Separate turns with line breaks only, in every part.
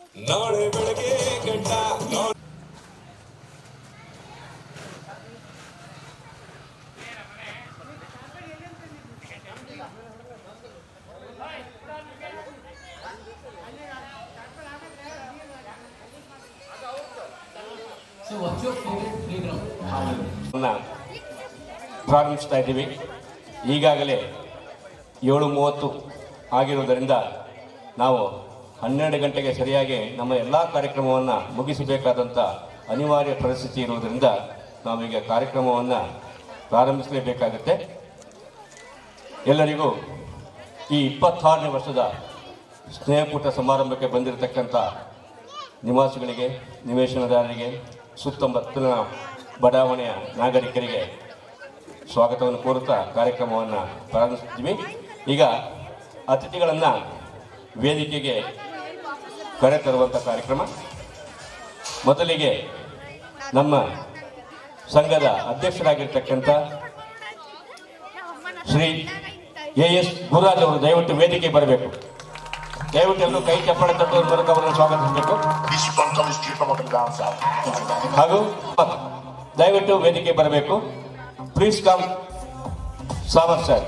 ನಾಳೆ ಬೆಳಗ್ಗೆ ಗಂಟ
ಪ್ರಾರಂಭಿಸ್ತಾ ಇದ್ದೀವಿ. ಈಗಾಗಲೇ 7:30 ಆಗಿರುವುದರಿಂದ ನಾವು 12 ಗಂಟೆಗೆ ಸರಿಯಾಗಿ ನಮ್ಮ ಎಲ್ಲ ಕಾರ್ಯಕ್ರಮವನ್ನು ಮುಗಿಸಬೇಕಾದಂಥ ಅನಿವಾರ್ಯ ಪರಿಸ್ಥಿತಿ ಇರುವುದರಿಂದ ನಾವೀಗ ಕಾರ್ಯಕ್ರಮವನ್ನು ಪ್ರಾರಂಭಿಸಲೇಬೇಕಾಗುತ್ತೆ. ಎಲ್ಲರಿಗೂ ಈ 26ನೇ ವರ್ಷದ ಸ್ನೇಹಕೂಟ ಸಮಾರಂಭಕ್ಕೆ ಬಂದಿರತಕ್ಕಂಥ ನಿವಾಸಿಗಳಿಗೆ, ನಿವೇಶನದಾರರಿಗೆ, ಸುತ್ತಮುತ್ತಲಿನ ಬಡಾವಣೆಯ ನಾಗರಿಕರಿಗೆ ಸ್ವಾಗತವನ್ನು ಕೋರುತ್ತಾ ಕಾರ್ಯಕ್ರಮವನ್ನು ಪ್ರಾರಂಭಿಸ್ತೀವಿ. ಈಗ ಅತಿಥಿಗಳನ್ನು ವೇದಿಕೆಗೆ ಕರೆತರುವಂಥ ಕಾರ್ಯಕ್ರಮ. ಮೊದಲಿಗೆ ನಮ್ಮ ಸಂಘದ ಅಧ್ಯಕ್ಷರಾಗಿರ್ತಕ್ಕಂಥ ಶ್ರೀ ಎಸ್ ಗುರುರಾಜ್ ಅವರು ದಯವಿಟ್ಟು ವೇದಿಕೆ ಬರಬೇಕು. ದಯವಿಟ್ಟು ಎಲ್ಲರೂ ಕೈ ಚಪ್ಪಾಳೆ ತಟ್ಟುವ ಮೂಲಕ ಅವರನ್ನು ಸ್ವಾಗತಿಸಬೇಕು. ಹಾಗೂ ದಯವಿಟ್ಟು ವೇದಿಕೆ ಬರಬೇಕು. ಪ್ಲೀಸ್ ಕಮ್ ಸಾಮರ್ ಸರ್.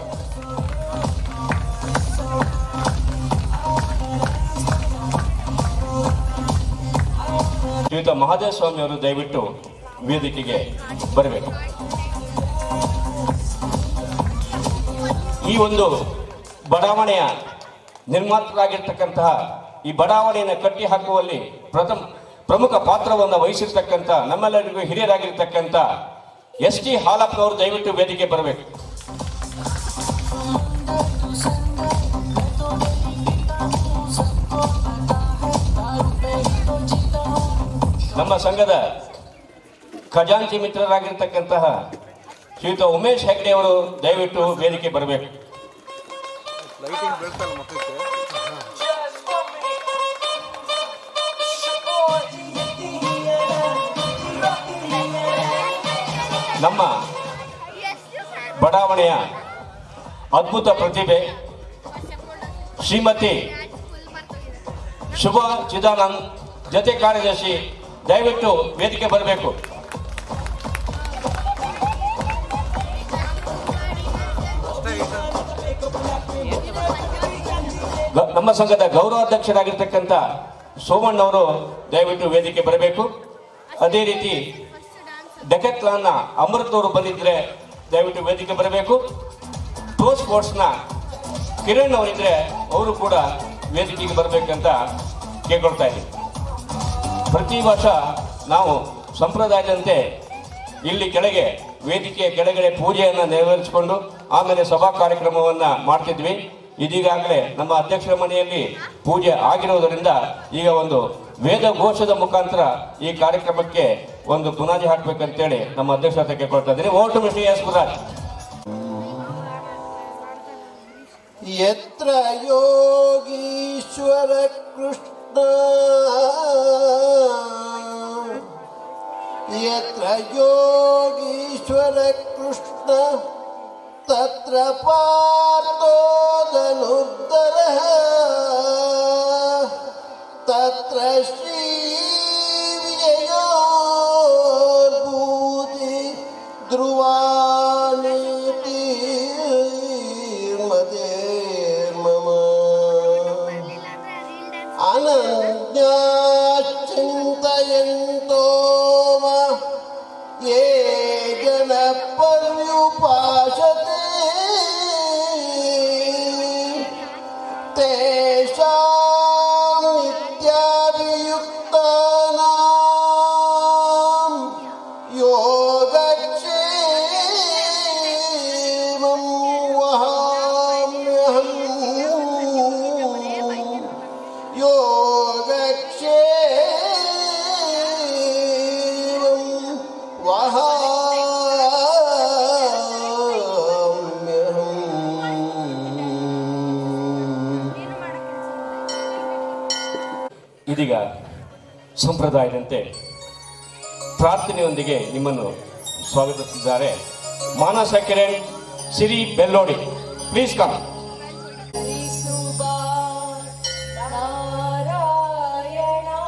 ಶ್ರೀಯುತ ಮಹಾದೇವ ಸ್ವಾಮಿ ಅವರು ದಯವಿಟ್ಟು ವೇದಿಕೆಗೆ ಬರಬೇಕು. ಈ ಒಂದು ಬಡಾವಣೆಯ ನಿರ್ಮಾತೃರಾಗಿರ್ತಕ್ಕಂತಹ ಈ ಬಡಾವಣೆಯನ್ನು ಕಟ್ಟಿ ಹಾಕುವಲ್ಲಿ ಪ್ರಮುಖ ಪಾತ್ರವನ್ನು ವಹಿಸಿರ್ತಕ್ಕಂಥ ನಮ್ಮೆಲ್ಲರಿಗೂ ಹಿರಿಯರಾಗಿರ್ತಕ್ಕಂಥ ಎಸ್ ಟಿ ಹಾಲಪ್ಪನವರು ದಯವಿಟ್ಟು ವೇದಿಕೆ ಬರಬೇಕು. ನಮ್ಮ ಸಂಘದ ಖಜಾಂಚಿ ಮಿತ್ರರಾಗಿರ್ತಕ್ಕಂತಹ ಶ್ರೀಯುತ ಉಮೇಶ್ ಹೆಗ್ಡೆ ಅವರು ದಯವಿಟ್ಟು ವೇದಿಕೆ ಬರಬೇಕು. ನಮ್ಮ ಬಡಾವಣೆಯ ಅದ್ಭುತ ಪ್ರತಿಭೆ ಶ್ರೀಮತಿ ಶುಭಾ ಚಿದಾನಂದ್ ಜತೆ ಕಾರ್ಯದರ್ಶಿ ದಯವಿಟ್ಟು ವೇದಿಕೆ ಬರಬೇಕು. ನಮ್ಮ ಸಂಘದ ಗೌರವಾಧ್ಯಕ್ಷರಾಗಿರ್ತಕ್ಕಂಥ ಸೋಮಣ್ಣವರು ದಯವಿಟ್ಟು ವೇದಿಕೆ ಬರಬೇಕು. ಅದೇ ರೀತಿ ಡೆಕೆತ್ಲಾನ್ನ ಅಮೃತ್ ಅವರು ಬಂದಿದ್ರೆ ದಯವಿಟ್ಟು ವೇದಿಕೆ ಬರಬೇಕು. ಪ್ರೋ ಸ್ಪೋರ್ಟ್ಸ್ನ ಕಿರಣ್ ಅವರಿದ್ರೆ ಅವರು ಕೂಡ ವೇದಿಕೆಗೆ ಬರಬೇಕಂತ ಕೇಳ್ಕೊಳ್ತಾ ಇದ್ದೀವಿ. ಪ್ರತಿ ವರ್ಷ ನಾವು ಸಂಪ್ರದಾಯದಂತೆ ಇಲ್ಲಿ ಕೆಳಗೆ ವೇದಿಕೆಯ ಕೆಳಗಡೆ ಪೂಜೆಯನ್ನು ನೆರವೇರಿಸಿಕೊಂಡು ಆಮೇಲೆ ಸಭಾ ಕಾರ್ಯಕ್ರಮವನ್ನು ಮಾಡ್ತಿದ್ವಿ. ಇದೀಗಾಗಲೇ ನಮ್ಮ ಅಧ್ಯಕ್ಷರ ಮನೆಯಲ್ಲಿ ಪೂಜೆ ಆಗಿರುವುದರಿಂದ ಈಗ ಒಂದು ವೇದ ಘೋಷದ ಮುಖಾಂತರ ಈ ಕಾರ್ಯಕ್ರಮಕ್ಕೆ ಒಂದು ಬುನಾದಿ ಹಾಕಬೇಕಂತೇಳಿ ನಮ್ಮ ಅಧ್ಯಕ್ಷರ ಹತ್ರ ಕೇಳ್ಕೊಳ್ತಾ ಇದ್ದೀನಿ. Over to mister S Gururaj.
ಯತ್ರ ಯೋಗೀಶ್ವರ ಕೃಷ್ಣ ಯತ್ರ ಯೋಗೀಶ್ವರ ಕೃಷ್ಣ ತತ್ರ ಪಾರ್ಥೋ ಧನುರ್ಧರಃ ತತ್ರ ಶ್ರೀ ವಿಜಯೋರ್ಭೂತಿ ಧ್ರುವಾನೀತಿ ಮದೇರ್ಮಮ ಅನನ್ಯಾಶ್ಚಿಂತಯಂತೋ ಯೇ ಜನ ಪರ್ಯುಪಾಸತೆ ತೇಷಾಂ ನಿತ್ಯಾಭಿಯುಕ್ತಾನಾಂ ಯೋಗಕ್ಷೇಮಂ ವಹಾಮ್ಯಹಂ ಯೋಗಕ್ಷೇಮಂ ವಹಾಮ್ಯಹಂ.
ಇದೀಗ ಸಂಪ್ರದಾಯದಂತೆ ಪ್ರಾರ್ಥನೆಯೊಂದಿಗೆ ನಿಮ್ಮನ್ನು ಸ್ವಾಗತಿಸಿದ್ದಾರೆ ಮಾನಸ ಕಿರಣ್ ಸಿರಿ ಬೆಲ್ಲೋಡಿ. Please come.
ನಾರಾಯಣ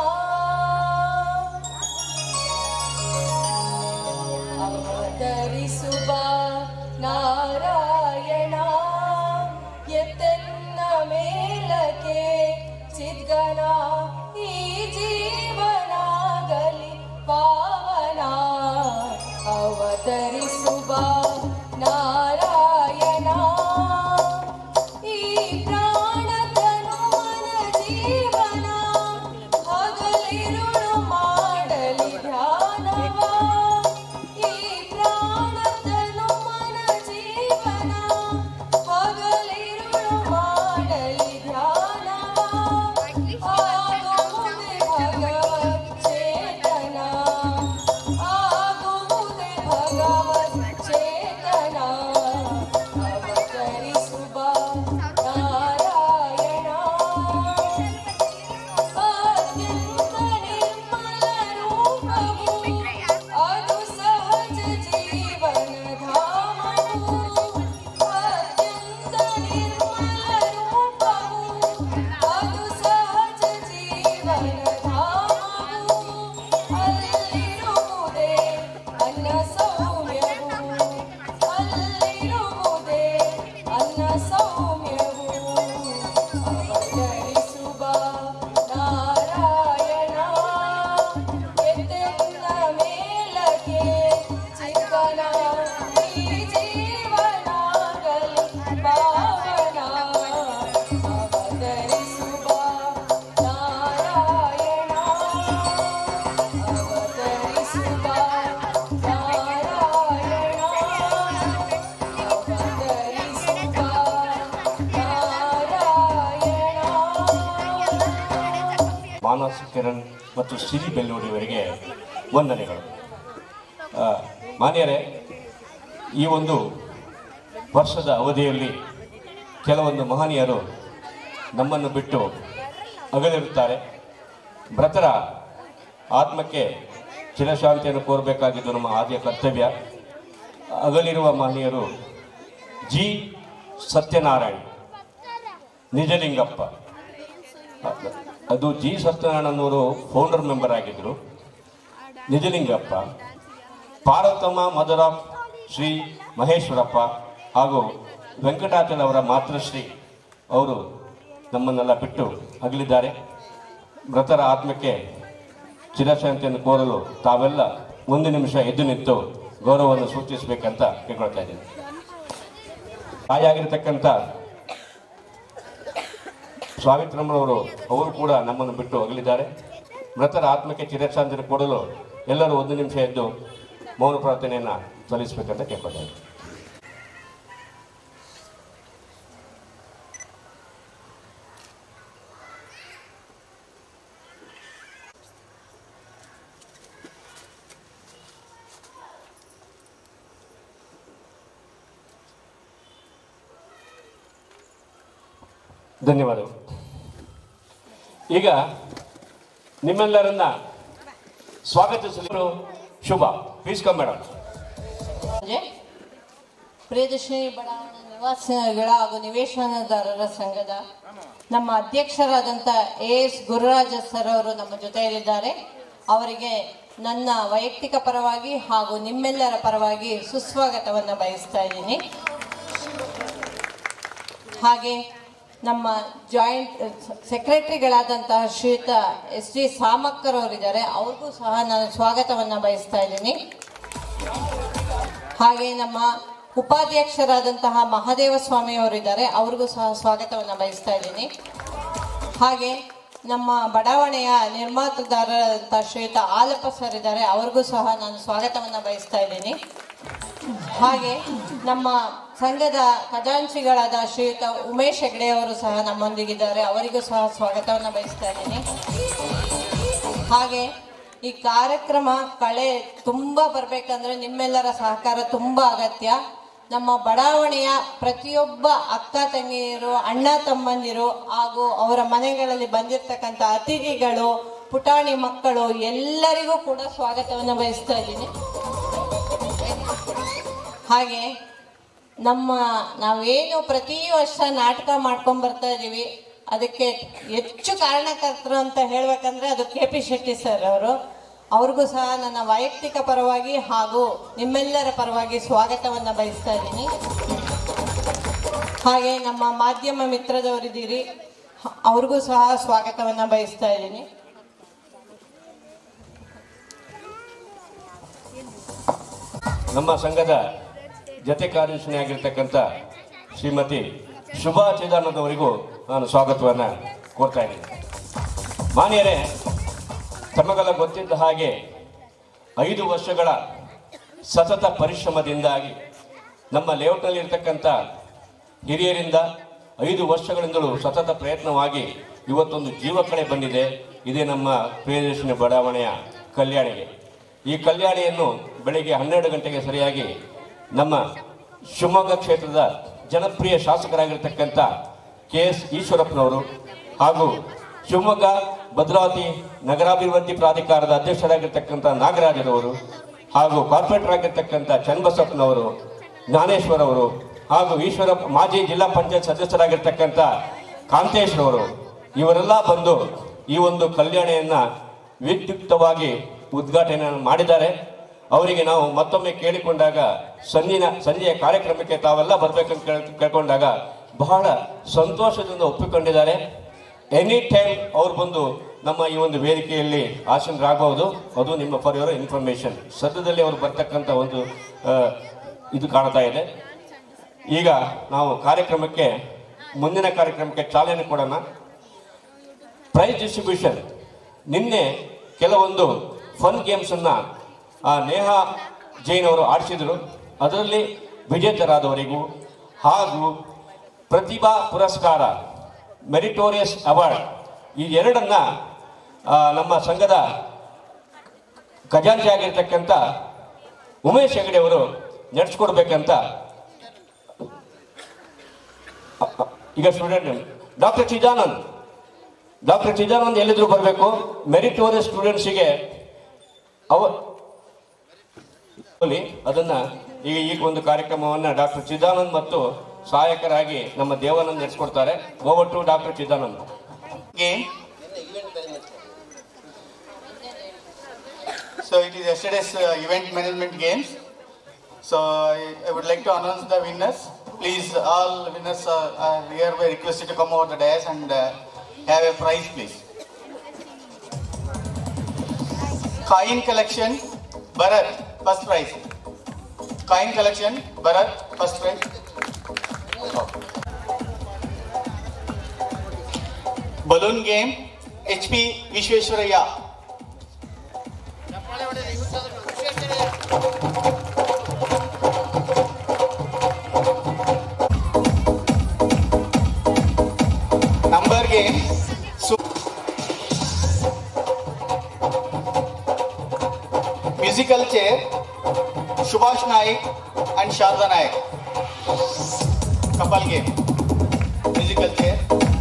ಮಾನಸ್ ಕಿರಣ್ ಮತ್ತು ಸಿರಿ ಬೆಲ್ಲೂಡಿಯವರಿಗೆ ವಂದನೆಗಳು. ಮಾನ್ಯರೇ, ಈ ಒಂದು ವರ್ಷದ ಅವಧಿಯಲ್ಲಿ ಕೆಲವೊಂದು ಮಹನೀಯರು ನಮ್ಮನ್ನು ಬಿಟ್ಟು ಅಗಲಿರುತ್ತಾರೆ. ಮೃತರ ಆತ್ಮಕ್ಕೆ ಚಿರಶಾಂತಿಯನ್ನು ಕೋರಬೇಕಾಗಿದ್ದು ನಮ್ಮ ಆದ್ಯ ಕರ್ತವ್ಯ. ಅಗಲಿರುವ ಮಹನೀಯರು ಜಿ ಸತ್ಯನಾರಾಯಣ್, ನಿಜಲಿಂಗಪ್ಪ. ಅದು ಜಿ ಸತ್ಯನಾರಾಯಣನವರು ಫೌಂಡರ್ ಮೆಂಬರ್ ಆಗಿದ್ದರು. ನಿಜಲಿಂಗಪ್ಪ, ಪಾರ್ವತಮ್ಮ ಮದರ್ ಆಫ್ ಶ್ರೀ ಮಹೇಶ್ವರಪ್ಪ ಹಾಗೂ ವೆಂಕಟಾಚಲ ಅವರ ಮಾತೃಶ್ರೀ ಅವರು ನಮ್ಮನ್ನೆಲ್ಲ ಬಿಟ್ಟು ಅಗಲಿದ್ದಾರೆ. ಮೃತರ ಆತ್ಮಕ್ಕೆ ಚಿರಶಾಂತಿಯನ್ನು ಕೋರಲು ತಾವೆಲ್ಲ ಒಂದು ನಿಮಿಷ ಎದ್ದು ನಿಂತು ಗೌರವವನ್ನು ಸೂಚಿಸಬೇಕಂತ ಕೇಳ್ಕೊಳ್ತಾ ಇದ್ದೀನಿ. ತಾಯಿಯಾಗಿರ್ತಕ್ಕಂಥ ಸಾವಿತ್ರಮ್ಮನವರು ಅವರು ಕೂಡ ನಮ್ಮನ್ನು ಬಿಟ್ಟು ಅಗಲಿದ್ದಾರೆ. ಮೃತರ ಆತ್ಮಕ್ಕೆ ಚಿರಶಾಂತಿಯನ್ನು ಕೊಡಲು ಎಲ್ಲರೂ ಒಂದು ನಿಮಿಷ ಎದ್ದು ಮೌನ ಪ್ರಾರ್ಥನೆಯನ್ನು ಸಲ್ಲಿಸಬೇಕಂತ ಕೇಳ್ಕೊಳ್ತಾ ಇದ್ದೀನಿ. ಧನ್ಯವಾದಗಳು. ಈಗ ನಿಮ್ಮೆಲ್ಲರನ್ನ ಸ್ವಾಗತಿಸಲು Shubha. Please come madam.
Priyadarshini ಬಡಾವಣೆ ನಿವಾಸಿಗಳ ಹಾಗೂ ನಿವೇಶನದಾರರ ಸಂಘದ ನಮ್ಮ ಅಧ್ಯಕ್ಷರಾದಂಥ AS ಗುರುರಾಜ ಸರ್ ಅವರು ನಮ್ಮ ಜೊತೆಯಲ್ಲಿದ್ದಾರೆ. ಅವರಿಗೆ ನನ್ನ ವೈಯಕ್ತಿಕ ಪರವಾಗಿ ಹಾಗೂ ನಿಮ್ಮೆಲ್ಲರ ಪರವಾಗಿ ಸುಸ್ವಾಗತವನ್ನು ಬಯಸ್ತಾ ಇದ್ದೀನಿ. ಹಾಗೆ ನಮ್ಮ ಜಾಯಿಂಟ್ ಸೆಕ್ರೆಟರಿಗಳಾದಂತಹ ಶ್ರೀಯುತ SD ಸಾಮಕ್ಕರ್ ಅವರಿದ್ದಾರೆ, ಅವ್ರಿಗೂ ಸಹ ನಾನು ಸ್ವಾಗತವನ್ನು ಬಯಸ್ತಾ ಇದ್ದೀನಿ. ಹಾಗೆ ನಮ್ಮ ಉಪಾಧ್ಯಕ್ಷರಾದಂತಹ ಮಹಾದೇವ ಸ್ವಾಮಿ ಅವರಿದ್ದಾರೆ, ಅವ್ರಿಗೂ ಸಹ ಸ್ವಾಗತವನ್ನು ಬಯಸ್ತಾ ಇದ್ದೀನಿ. ಹಾಗೆ ನಮ್ಮ ಬಡಾವಣೆಯ ನಿರ್ಮಾತೃದಾರರಾದಂತಹ ಶ್ರೀಯುತ ಆಲಪ್ಪ ಸರ್ ಇದ್ದಾರೆ, ಅವ್ರಿಗೂ ಸಹ ನಾನು ಸ್ವಾಗತವನ್ನು ಬಯಸ್ತಾ ಇದ್ದೀನಿ. ಹಾಗೆ ನಮ್ಮ ಸಂಘದ ಖಜಾಂಚಿಗಳಾದ ಶ್ರೀಯುತ ಉಮೇಶ್ ಹೆಗ್ಡೆ ಅವರು ಸಹ ನಮ್ಮೊಂದಿಗಿದ್ದಾರೆ, ಅವರಿಗೂ ಸಹ ಸ್ವಾಗತವನ್ನು ಬಯಸ್ತಾ ಇದ್ದೀನಿ. ಹಾಗೆ ಈ ಕಾರ್ಯಕ್ರಮ ತುಂಬ ಬರಬೇಕಂದ್ರೆ ನಿಮ್ಮೆಲ್ಲರ ಸಹಕಾರ ತುಂಬ ಅಗತ್ಯ. ನಮ್ಮ ಬಡಾವಣೆಯ ಪ್ರತಿಯೊಬ್ಬ ಅಕ್ಕ ತಂಗಿಯರು, ಅಣ್ಣ ತಮ್ಮಂದಿರು ಹಾಗೂ ಅವರ ಮನೆಗಳಲ್ಲಿ ಬಂದಿರತಕ್ಕಂಥ ಅತಿಥಿಗಳು, ಪುಟಾಣಿ ಮಕ್ಕಳು ಎಲ್ಲರಿಗೂ ಕೂಡ ಸ್ವಾಗತವನ್ನು ಬಯಸ್ತಾ ಇದ್ದೀನಿ. ಹಾಗೆ ನಾವೇನು ಪ್ರತಿ ವರ್ಷ ನಾಟಕ ಮಾಡ್ಕೊಂಡು ಬರ್ತಾ ಇದ್ದೀವಿ, ಅದಕ್ಕೆ ಹೆಚ್ಚು ಕಾರಣಕರ್ತರು ಅಂತ ಹೇಳ್ಬೇಕಂದ್ರೆ ಅದು KP ಶೆಟ್ಟಿ ಸರ್ ಅವರು. ಅವ್ರಿಗೂ ಸಹ ನನ್ನ ವೈಯಕ್ತಿಕ ಪರವಾಗಿ ಹಾಗೂ ನಿಮ್ಮೆಲ್ಲರ ಪರವಾಗಿ ಸ್ವಾಗತವನ್ನು ಬಯಸ್ತಾ ಇದ್ದೀನಿ. ಹಾಗೆ ನಮ್ಮ ಮಾಧ್ಯಮ ಮಿತ್ರದವರಿದ್ದೀರಿ, ಅವ್ರಿಗೂ ಸಹ ಸ್ವಾಗತವನ್ನು ಬಯಸ್ತಾ ಇದ್ದೀನಿ.
ನಮ್ಮ ಸಂಘದ ಜೊತೆ ಕಾರ್ಯದರ್ಶಿನಿಯಾಗಿರ್ತಕ್ಕಂಥ ಶ್ರೀಮತಿ ಶುಭಾ ಚಿದಾನಂದವರಿಗೂ ನಾನು ಸ್ವಾಗತವನ್ನು ಕೋರ್ತಾ ಇದ್ದೀನಿ. ಮಾನ್ಯರೇ, ತಮಗೆಲ್ಲ ಗೊತ್ತಿದ್ದ ಹಾಗೆ 5 ವರ್ಷಗಳ ಸತತ ಪರಿಶ್ರಮದಿಂದಾಗಿ ನಮ್ಮ ಲೇಔಟ್ನಲ್ಲಿರ್ತಕ್ಕಂಥ ಹಿರಿಯರಿಂದ 5 ವರ್ಷಗಳಿಂದಲೂ ಸತತ ಪ್ರಯತ್ನವಾಗಿ ಇವತ್ತೊಂದು ಜೀವಕಳೆ ಬಂದಿದೆ. ಇದೇ ನಮ್ಮ ಪ್ರಿಯದರ್ಶಿನಿ ಬಡಾವಣೆಯ ಕಲ್ಯಾಣಿಗೆ. ಈ ಕಲ್ಯಾಣಿಯನ್ನು ಬೆಳಗ್ಗೆ 12 ಗಂಟೆಗೆ ಸರಿಯಾಗಿ ನಮ್ಮ ಶಿವಮೊಗ್ಗ ಕ್ಷೇತ್ರದ ಜನಪ್ರಿಯ ಶಾಸಕರಾಗಿರ್ತಕ್ಕಂಥ KS ಈಶ್ವರಪ್ಪನವರು ಹಾಗೂ ಶಿವಮೊಗ್ಗ ಭದ್ರಾವತಿ ನಗರಾಭಿವೃದ್ಧಿ ಪ್ರಾಧಿಕಾರದ ಅಧ್ಯಕ್ಷರಾಗಿರ್ತಕ್ಕಂಥ ನಾಗರಾಜರವರು ಹಾಗೂ ಕಾರ್ಪೊರೇಟರ್ ಆಗಿರ್ತಕ್ಕಂಥ ಚನ್ನಬಸಪ್ಪನವರು, ಜ್ಞಾನೇಶ್ವರ್ ಅವರು ಹಾಗೂ ಈಶ್ವರಪ್ಪ ಮಾಜಿ ಜಿಲ್ಲಾ ಪಂಚಾಯತ್ ಸದಸ್ಯರಾಗಿರ್ತಕ್ಕಂಥ ಕಾಂತೇಶ್ರವರು ಇವರೆಲ್ಲ ಬಂದು ಈ ಒಂದು ಕಲ್ಯಾಣಿಯನ್ನು ವಿದ್ಯುಕ್ತವಾಗಿ ಉದ್ಘಾಟನೆಯನ್ನು ಮಾಡಿದ್ದಾರೆ. ಅವರಿಗೆ ನಾವು ಮತ್ತೊಮ್ಮೆ ಕೇಳಿಕೊಂಡಾಗ ಸಂಜೆಯ ಕಾರ್ಯಕ್ರಮಕ್ಕೆ ತಾವೆಲ್ಲ ಬರಬೇಕಂತ ಕೇಳ್ಕೊಂಡಾಗ ಬಹಳ ಸಂತೋಷದಿಂದ ಒಪ್ಪಿಕೊಂಡಿದ್ದಾರೆ. ಎನಿ ಟೈಮ್ ಅವ್ರು ಬಂದು ನಮ್ಮ ಈ ಒಂದು ವೇದಿಕೆಯಲ್ಲಿ ಆಸೀನರಾಗಬಹುದು. ಅದು ನಿಮ್ಮ ಫಾರ್ ಯುವರ್ ಇನ್ಫಾರ್ಮೇಶನ್. ಸದ್ಯದಲ್ಲಿ ಅವರು ಬರ್ತಕ್ಕಂಥ ಒಂದು ಇದು ಕಾಣ್ತಾ ಇದೆ. ಈಗ ನಾವು ಮುಂದಿನ ಕಾರ್ಯಕ್ರಮಕ್ಕೆ ಚಾಲನೆ ಕೊಡೋಣ. Prize distribution. ನಿನ್ನೆ ಕೆಲವೊಂದು ಫನ್ ಗೇಮ್ಸನ್ನು ನೇಹಾ ಜೈನ್ ಅವರು ಆಡಿಸಿದರು. ಅದರಲ್ಲಿ ವಿಜೇತರಾದವರಿಗೂ ಹಾಗೂ ಪ್ರತಿಭಾ ಪುರಸ್ಕಾರ, ಮೆರಿಟೋರಿಯಸ್ ಅವಾರ್ಡ್, ಈ ಎರಡನ್ನ ನಮ್ಮ ಸಂಘದ ಖಜಾಂಚಿ ಆಗಿರ್ತಕ್ಕಂಥ ಉಮೇಶ್ ಹೆಗಡೆ ಅವರು ನಡೆಸ್ಕೊಡ್ಬೇಕಂತ ಈಗ ಸ್ಟೂಡೆಂಟ್ ಡಾಕ್ಟರ್ ಚಿದಾನಂದ್ ಎಲ್ಲಿದ್ರು ಬರಬೇಕು. ಮೆರಿಟೋರಿಯಸ್ ಸ್ಟೂಡೆಂಟ್ಸಿಗೆ ಅದನ್ನ ಈಗ ಒಂದು ಕಾರ್ಯಕ್ರಮವನ್ನು ಡಾಕ್ಟರ್ ಚಿದಾನಂದ್ ಮತ್ತು ಸಹಾಯಕರಾಗಿ ನಮ್ಮ ದೇವಾನಂದ್ ನಡೆಸ್ಕೊಡ್ತಾರೆ. Over to doctor Chidanand.
So it is yesterday's event management games. So I would like to announce the winners. Please, all winners are hereby requested to come over the dais and have a prize, please. Coin collection, Bharat, first prize. Coin collection, Bharat, first prize. Balloon game, HP Vishweshwaraya. Number game, musical chair, Subhash Naik and Sharda Naik. Couple game, musical chair.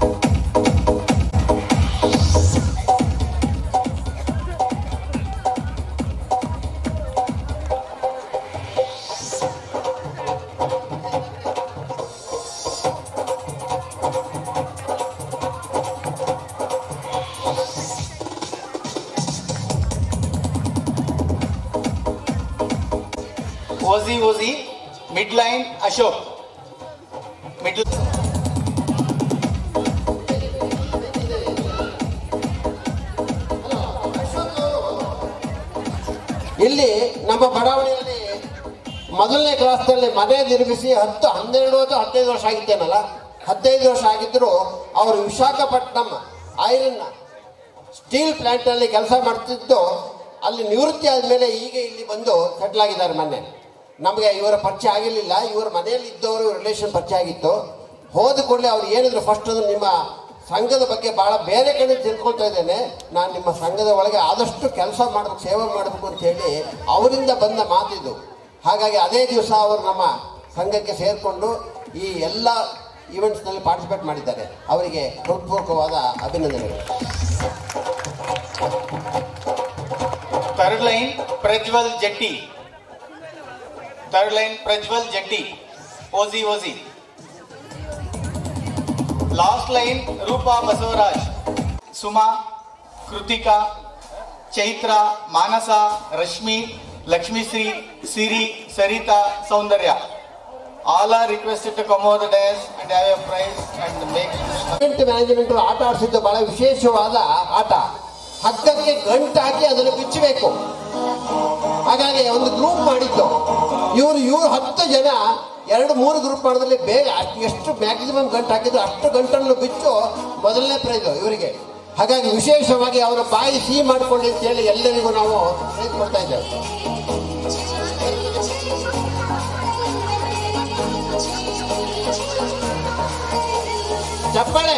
Ozi, midline Ashok.
ಇಲ್ಲಿ ನಮ್ಮ ಬಡಾವಣೆಯಲ್ಲಿ ಮೊದಲನೇ ಕ್ಲಾಸ್ನಲ್ಲಿ ಮನೆ ನಿರ್ಮಿಸಿ 15 ವರ್ಷ ಆಗಿತ್ತೇನಲ್ಲ, 15 ವರ್ಷ ಆಗಿದ್ದರೂ ಅವರು ವಿಶಾಖಪಟ್ಟಣಂ ಐರನ್ ಸ್ಟೀಲ್ ಪ್ಲಾಂಟಲ್ಲಿ ಕೆಲಸ ಮಾಡ್ತಿದ್ದು ಅಲ್ಲಿ ನಿವೃತ್ತಿ ಆದಮೇಲೆ ಈಗ ಇಲ್ಲಿ ಬಂದು ಸೆಟ್ಲ್ ಆಗಿದ್ದಾರೆ. ಮೊನ್ನೆ ನಮಗೆ ಇವರ ಪರಿಚಯ ಆಗಿರಲಿಲ್ಲ, ಇವರ ಮನೆಯಲ್ಲಿ ಇದ್ದವರು ರಿಲೇಷನ್ ಪರಿಚಯ ಆಗಿತ್ತು. ಹೋದ ಕೂಡಲೇ ಅವ್ರು ಏನಿದ್ರು ಫಸ್ಟ್ ಅಂದ್ರೆ ನಿಮ್ಮ ಸಂಘದ ಬಗ್ಗೆ ಭಾಳ ಬೇರೆ ಕಡೆ ತಿಳ್ಕೊಳ್ತಾ ಇದ್ದೇನೆ, ನಾನು ನಿಮ್ಮ ಸಂಘದ ಒಳಗೆ ಆದಷ್ಟು ಕೆಲಸ ಮಾಡಬೇಕು, ಸೇವೆ ಮಾಡಬೇಕು ಅಂತ ಹೇಳಿ ಅವರಿಂದ ಬಂದ ಮಾತಿದು. ಹಾಗಾಗಿ ಅದೇ ದಿವಸ ಅವರು ನಮ್ಮ ಸಂಘಕ್ಕೆ ಸೇರಿಕೊಂಡು ಈ ಎಲ್ಲ ಈವೆಂಟ್ಸ್ನಲ್ಲಿ ಪಾರ್ಟಿಸಿಪೇಟ್ ಮಾಡಿದ್ದಾರೆ. ಅವರಿಗೆ ಹೃತ್ಪೂರ್ವಕವಾದ ಅಭಿನಂದನೆಗಳು.
Third line Prajwal Jetty. Ozi. Last line Rupa Basavaraj. Suma, Krutika, Chaitra, Manasa, Rashmi, Lakshmi Sri, Siri, Sarita, Saundarya. All are requested to come over the dais and have a prize and make
event management ಆಟ ಆಡಿಸಿದ್ದು ಬಹಳ ವಿಶೇಷವಾದ ಆಟ. ಹಗ್ಗಕ್ಕೆ ಗಂಟು ಹಾಕಿ ಅದನ್ನು ಬಿಚ್ಚಬೇಕು. ಹಾಗಾಗಿ ಒಂದು group ಮಾಡಿದ್ದು. ಇವರು 10 ಜನ 2-3 ಗ್ರೂಪ್ ಮಾಡೋದ್ರಲ್ಲಿ ಬೇಗ ಎಷ್ಟು ಮ್ಯಾಕ್ಸಿಮಮ್ ಗಂಟು ಹಾಕಿದ್ರು ಅಷ್ಟು ಗಂಟನ್ನು ಬಿಚ್ಚು ಮೊದಲನೇ ಪ್ರೈಸ್ ಇವರಿಗೆ. ಹಾಗಾಗಿ ವಿಶೇಷವಾಗಿ ಅವರ ಬಾಯಿ ಸಿಹಿ ಮಾಡಿಕೊಳ್ಳಿ ಅಂತ ಹೇಳಿ ಎಲ್ಲರಿಗೂ ನಾವು ಪ್ರೈಸ್ ಕೊಡ್ತಾ ಇದ್ದೇವೆ. ಚಪ್ಪಾಳೆ.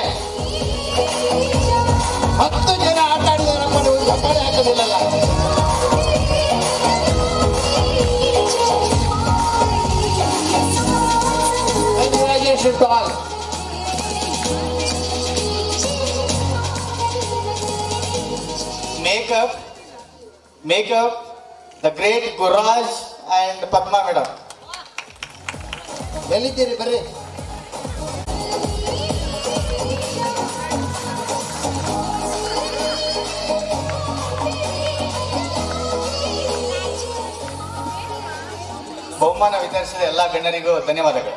10 ಜನ ಆಟ ಆಡಿದಾರಪ್ಪ, ನೀವು ಚಪ್ಪಾಳೆ ಹಾಕೋದಿಲ್ಲಲ್ಲ. Congratulations to all.
Makeup, the great Gurraj and Padma madam.
ಎಲ್ಲಿದ್ದೀರಿ ಬರ್ರಿ.
ಬಹುಮಾನ ವಿತರಿಸಿದ ಎಲ್ಲ ಗಣ್ಯರಿಗೂ ಧನ್ಯವಾದಗಳು.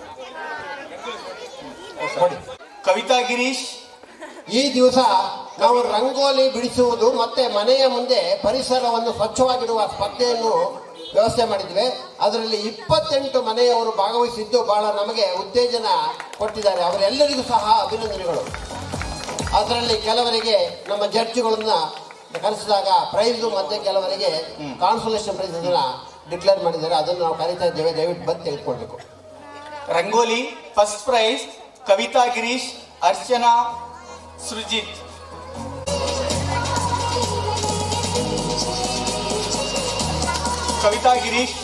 ಕವಿತಾ ಗಿರೀಶ್.
ಈ ದಿವಸ ನಾವು ರಂಗೋಲಿ ಬಿಡಿಸುವುದು ಮತ್ತೆ ಮನೆಯ ಮುಂದೆ ಪರಿಸರವನ್ನು ಸ್ವಚ್ಛವಾಗಿಡುವ ಸ್ಪರ್ಧೆಯನ್ನು ವ್ಯವಸ್ಥೆ ಮಾಡಿದ್ವಿ. ಅದರಲ್ಲಿ 28 ಮನೆಯವರು ಭಾಗವಹಿಸಿದ್ದು ಬಹಳ ನಮಗೆ ಉತ್ತೇಜನ ಕೊಟ್ಟಿದ್ದಾರೆ. ಅವರೆಲ್ಲರಿಗೂ ಸಹ ಅಭಿನಂದನೆಗಳು. ಅದರಲ್ಲಿ ಕೆಲವರಿಗೆ ನಮ್ಮ ಜಡ್ಜ್ಗಳನ್ನ ಕರೆಸಿದಾಗ ಪ್ರೈಸು ಮತ್ತೆ ಕೆಲವರಿಗೆ ಕಾನ್ಸೋಲೇಷನ್ ಪ್ರೈಸ್ ಡಿಕ್ಲೇರ್ ಮಾಡಿದ್ದಾರೆ. ಅದನ್ನು ನಾವು ಕರೀತಾ ಇದ್ದೇವೆ, ದಯವಿಟ್ಟು ಬಂದು ತೆಗೆದುಕೊಳ್ಬೇಕು.
Rangoli first prize Kavitha Girish, Archana Srujith. Kavitha Girish.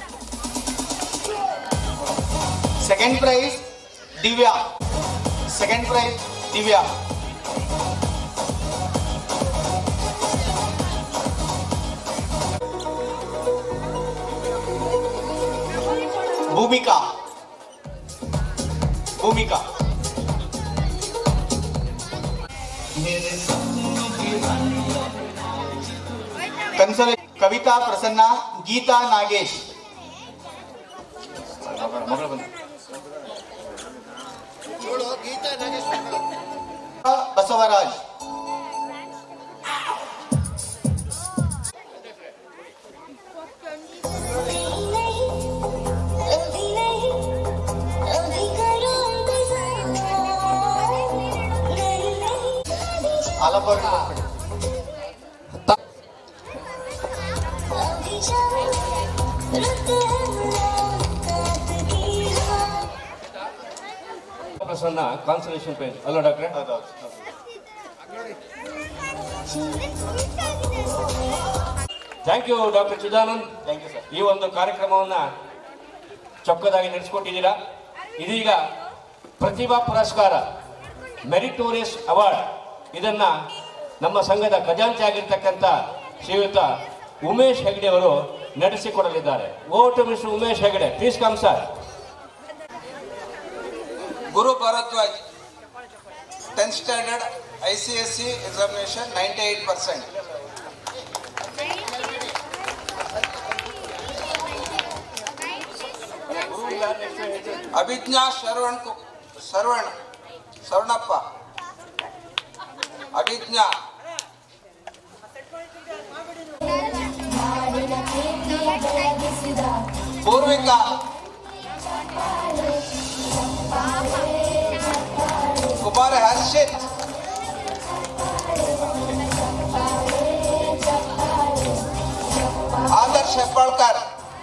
Second prize Divya. Second prize Divya. Bhoomika. Bhoomika. Consolation Kavitha Prasanna. Geetha Nagesh. Basavaraj. ಆಲಂಬರ್.
ಪ್ರಸನ್ನ ಕಾನ್ಸಲೇಷನ್ ಪ್ರೈಸ್ ಅಲ್ಲ ಡಾಕ್ಟ್ರೆ? Thank you doctor Chidanand.
Thank you sir.
ಈ ಒಂದು ಕಾರ್ಯಕ್ರಮವನ್ನ ಚೊಕ್ಕದಾಗಿ ನಡೆಸಿಕೊಟ್ಟಿದ್ದೀರಾ. ಇದೀಗ ಪ್ರತಿಭಾ ಪುರಸ್ಕಾರ ಮೆರಿಟೋರಿಯಸ್ ಅವಾರ್ಡ್ ಇದನ್ನ ನಮ್ಮ ಸಂಘದ ಖಜಾಂಚಿ ಆಗಿರ್ತಕ್ಕಂಥ ಶ್ರೀಯುತ ಉಮೇಶ್ ಹೆಗಡೆ ಅವರು ನಡೆಸಿಕೊಡಲಿದ್ದಾರೆ. Over to mister Umesh Hegde, please come sir.
Guru Bharadwaj, 10th standard ICSE examination 98%. Abhijna Sarvanappa. Abhijna. Purvika. Kumar Harshit. Adarsh Hepalkar.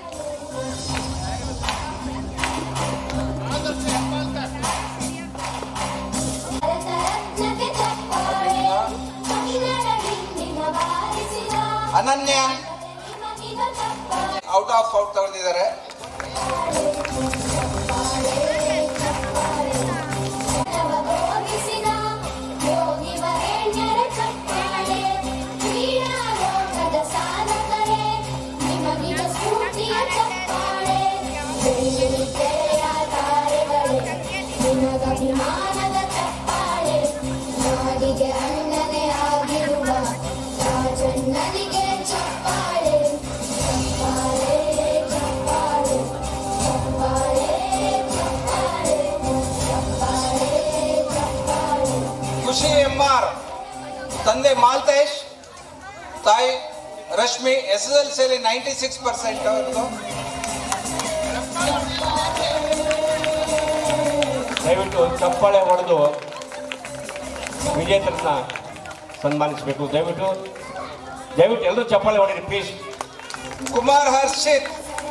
Ananya. Out ತಗೊಂಡಿದ್ದಾರೆ. ಖುಷಿ ಎಂಆರ್. ತಂದೆ ಮಾಲ್ತೇಶ್, ತಾಯಿ ರಶ್ಮಿ. SSLCಯಲ್ಲಿ 96% ಅವ್ರದ್ದು.
ದಯವಿಟ್ಟು ಚಪ್ಪಾಳೆ ಹೊಡೆದು ವಿಜೇತರನ್ನ ಸನ್ಮಾನಿಸಬೇಕು. ದಯವಿಟ್ಟು ಎಲ್ಲರೂ ಚಪ್ಪಾಳೆ ಹೊಡೆಯಿರಿ ಪ್ಲೀಸ್.
ಕುಮಾರ್ ಹರ್ಷಿತ್.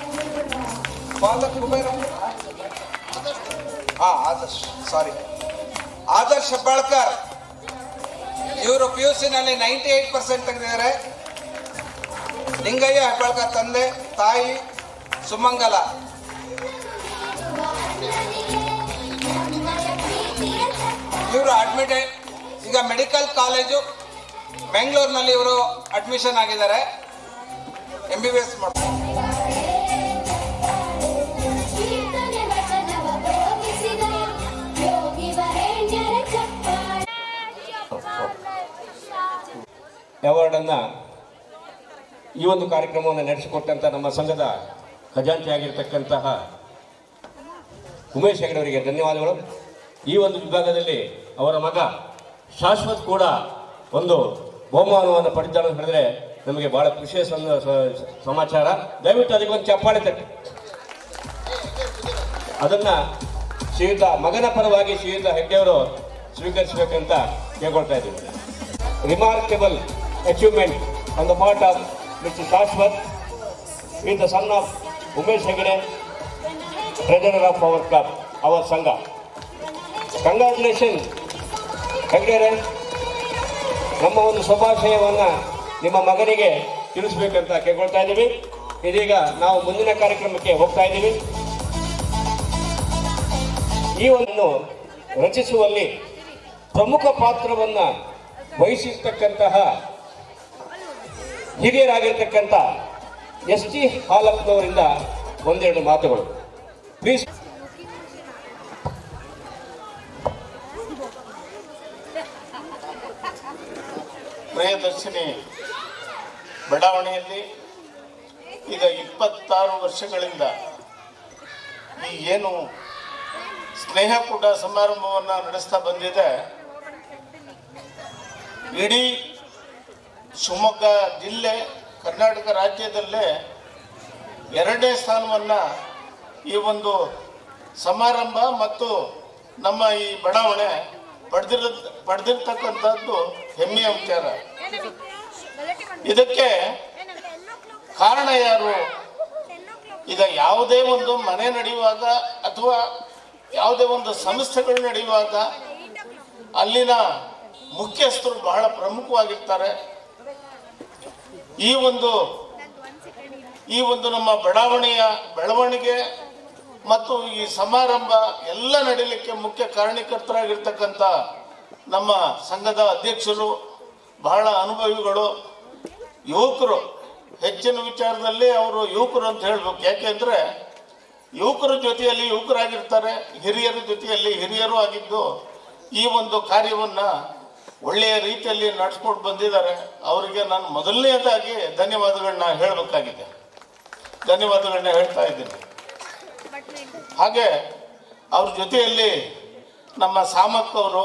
ಆದರ್ಶ್ ಹೆಬ್ಬಾಳ್ಕರ್. ಇವರು PUCನಲ್ಲಿ 98% ತೆಗೆದಿದ್ದಾರೆ. ಲಿಂಗಯ್ಯ ಹೆಬ್ಬಾಳ್ಕರ್ ತಂದೆ, ತಾಯಿ ಸುಮಂಗಲ. ಇವರು ಅಡ್ಮಿಟೆಡ್, ಈಗ ಮೆಡಿಕಲ್ ಕಾಲೇಜು ಬೆಂಗಳೂರಿನಲ್ಲಿ ಇವರು ಅಡ್ಮಿಷನ್ ಆಗಿದ್ದಾರೆ. MBBS ಮಾಡ್ತಾರೆ.
ಅವಾರ್ಡನ್ನು ಈ ಒಂದು ಕಾರ್ಯಕ್ರಮವನ್ನು ನಡೆಸಿಕೊಟ್ಟಂಥ ನಮ್ಮ ಸಂಘದ ಖಜಾಂಚಿ ಆಗಿರ್ತಕ್ಕಂತಹ ಉಮೇಶ್ ಹೆಗಡೆ ಅವರಿಗೆ ಧನ್ಯವಾದಗಳು. ಈ ಒಂದು ವಿಭಾಗದಲ್ಲಿ ಅವರ ಮಗ ಶಾಶ್ವತ್ ಕೂಡ ಒಂದು ಬಹುಮಾನವನ್ನು ಪಡೆದಿದ್ದಾನೆ ಅಂತ ಹೇಳಿದ್ರೆ ನಮಗೆ ಬಹಳ ಖುಷಿಯ ಸಮಾಚಾರ. ದಯವಿಟ್ಟು ಅದಕ್ಕೆ ಒಂದು ಚಪ್ಪಾಳೆ ತಟ್ಟಿ. ಅದನ್ನು ಶ್ರೀಯುತ ಮಗನ ಪರವಾಗಿ ಶ್ರೀಯುತ ಹೆಗ್ಡೆಯವರು ಸ್ವೀಕರಿಸಬೇಕಂತ ಕೇಳ್ಕೊಳ್ತಾ ಇದ್ದೀವಿ. Remarkable achievement on the part of Mr. Shashwat with the son of Umesh Hegde, treasurer of our club, our Sangha. Congratulations, Hegde. ನಮ್ಮ ಒಂದು ಶುಭಾಶಯವನ್ನು ನಿಮ್ಮ ಮಗನಿಗೆ ತಿಳಿಸಬೇಕಂತ ಕೇಳ್ಕೊಳ್ತಾ ಇದ್ದೀವಿ. ಇದೀಗ ನಾವು ಮುಂದಿನ ಕಾರ್ಯಕ್ರಮಕ್ಕೆ ಹೋಗ್ತಾ ಇದ್ದೀವಿ. ಈ ಒಂದು ರಚಿಸುವಲ್ಲಿ ಪ್ರಮುಖ ಪಾತ್ರವನ್ನ ವಹಿಸಿರ್ತಕ್ಕಂತಹ ಹಿರಿಯರಾಗಿರ್ತಕ್ಕಂಥ ST ಹಾಲಪ್ಪನವರಿಂದ ಒಂದೆರಡು ಮಾತುಗಳು ಪ್ಲೀಸ್.
ಪ್ರಿಯದರ್ಶಿನಿ ಬಡಾವಣೆಯಲ್ಲಿ ಈಗ 26 ವರ್ಷಗಳಿಂದ ಈ ಏನು ಸ್ನೇಹಕೂಟ ಸಮಾರಂಭವನ್ನು ನಡೆಸ್ತಾ ಬಂದಿದೆ. ಇಡೀ ಶಿವಮೊಗ್ಗ ಜಿಲ್ಲೆ ಕರ್ನಾಟಕ ರಾಜ್ಯದಲ್ಲೇ 2ನೇ ಸ್ಥಾನವನ್ನು ಈ ಒಂದು ಸಮಾರಂಭ ಮತ್ತು ನಮ್ಮ ಈ ಬಡಾವಣೆ ಪಡೆದಿರ್ತಕ್ಕಂಥದ್ದು ಹೆಮ್ಮೆಯ ವಿಚಾರ. ಇದಕ್ಕೆ ಕಾರಣ ಯಾರು? ಈಗ ಯಾವುದೇ ಒಂದು ಮನೆ ನಡೆಯುವಾಗ ಅಥವಾ ಯಾವುದೇ ಒಂದು ಸಂಸ್ಥೆಗಳು ನಡೆಯುವಾಗ ಅಲ್ಲಿನ ಮುಖ್ಯಸ್ಥರು ಬಹಳ ಪ್ರಮುಖವಾಗಿರ್ತಾರೆ. ಈ ಒಂದು ನಮ್ಮ ಬಡಾವಣೆಯ ಬೆಳವಣಿಗೆ ಮತ್ತು ಈ ಸಮಾರಂಭ ಎಲ್ಲ ನಡೀಲಿಕ್ಕೆ ಮುಖ್ಯ ಕಾರಣೀಕರ್ತರಾಗಿರ್ತಕ್ಕಂಥ ನಮ್ಮ ಸಂಘದ ಅಧ್ಯಕ್ಷರು, ಬಹಳ ಅನುಭವಿಗಳು, ಯುವಕರು. ಹೆಚ್ಚಿನ ವಿಚಾರದಲ್ಲಿ ಅವರು ಯುವಕರು ಅಂತ ಹೇಳ್ಬೇಕು. ಯಾಕೆಂದ್ರೆ ಯುವಕರ ಜೊತೆಯಲ್ಲಿ ಯುವಕರಾಗಿರ್ತಾರೆ, ಹಿರಿಯರ ಜೊತೆಯಲ್ಲಿ ಹಿರಿಯರು ಆಗಿದ್ದು ಈ ಒಂದು ಕಾರ್ಯವನ್ನ ಒಳ್ಳೆಯ ರೀತಿಯಲ್ಲಿ ನಡೆಸ್ಕೊಂಡು ಬಂದಿದ್ದಾರೆ. ಅವರಿಗೆ ನಾನು ಮೊದಲನೇದಾಗಿ ಧನ್ಯವಾದಗಳನ್ನ ಹೇಳಬೇಕಾಗಿದೆ. ಧನ್ಯವಾದಗಳನ್ನ ಹೇಳ್ತಾ ಇದ್ದೀನಿ. ಹಾಗೆ ಅವ್ರ ಜೊತೆಯಲ್ಲಿ ನಮ್ಮ ಸಾಮಕ್ ಅವರು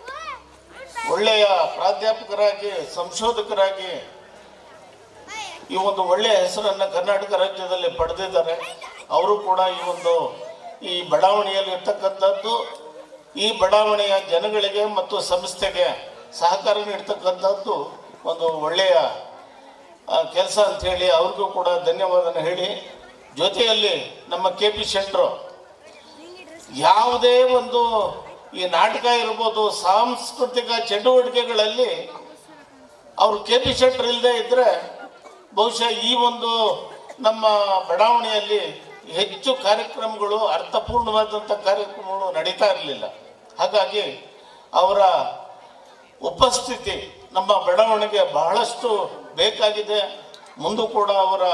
ಒಳ್ಳೆಯ ಪ್ರಾಧ್ಯಾಪಕರಾಗಿ, ಸಂಶೋಧಕರಾಗಿ ಈ ಒಂದು ಒಳ್ಳೆಯ ಹೆಸರನ್ನು ಕರ್ನಾಟಕ ರಾಜ್ಯದಲ್ಲಿ ಪಡೆದಿದ್ದಾರೆ. ಅವರು ಕೂಡ ಈ ಬಡಾವಣೆಯಲ್ಲಿ ಇರ್ತಕ್ಕಂಥದ್ದು, ಈ ಬಡಾವಣೆಯ ಜನಗಳಿಗೆ ಮತ್ತು ಸಂಸ್ಥೆಗೆ ಸಹಕಾರ ನೀಡ್ತಕ್ಕಂಥದ್ದು ಒಂದು ಒಳ್ಳೆಯ ಕೆಲಸ ಅಂಥೇಳಿ ಅವ್ರಿಗೂ ಕೂಡ ಧನ್ಯವಾದನ ಹೇಳಿ, ಜೊತೆಯಲ್ಲಿ ನಮ್ಮ KP ಶೆಟ್ಟರು ಯಾವುದೇ ಒಂದು ಈ ನಾಟಕ ಇರ್ಬೋದು, ಸಾಂಸ್ಕೃತಿಕ ಚಟುವಟಿಕೆಗಳಲ್ಲಿ ಅವರು KP ಶೆಟ್ಟರು ಇಲ್ಲದೆ ಇದ್ರೆ ಬಹುಶಃ ಈ ನಮ್ಮ ಬಡಾವಣೆಯಲ್ಲಿ ಹೆಚ್ಚು ಕಾರ್ಯಕ್ರಮಗಳು, ಅರ್ಥಪೂರ್ಣವಾದಂಥ ಕಾರ್ಯಕ್ರಮಗಳು ನಡೀತಾ ಇರಲಿಲ್ಲ. ಹಾಗಾಗಿ ಅವರ ಉಪಸ್ಥಿತಿ ನಮ್ಮ ಬಡಾವಣೆಗೆ ಬಹಳಷ್ಟು ಬೇಕಾಗಿದೆ. ಮುಂದೂ ಕೂಡ ಅವರ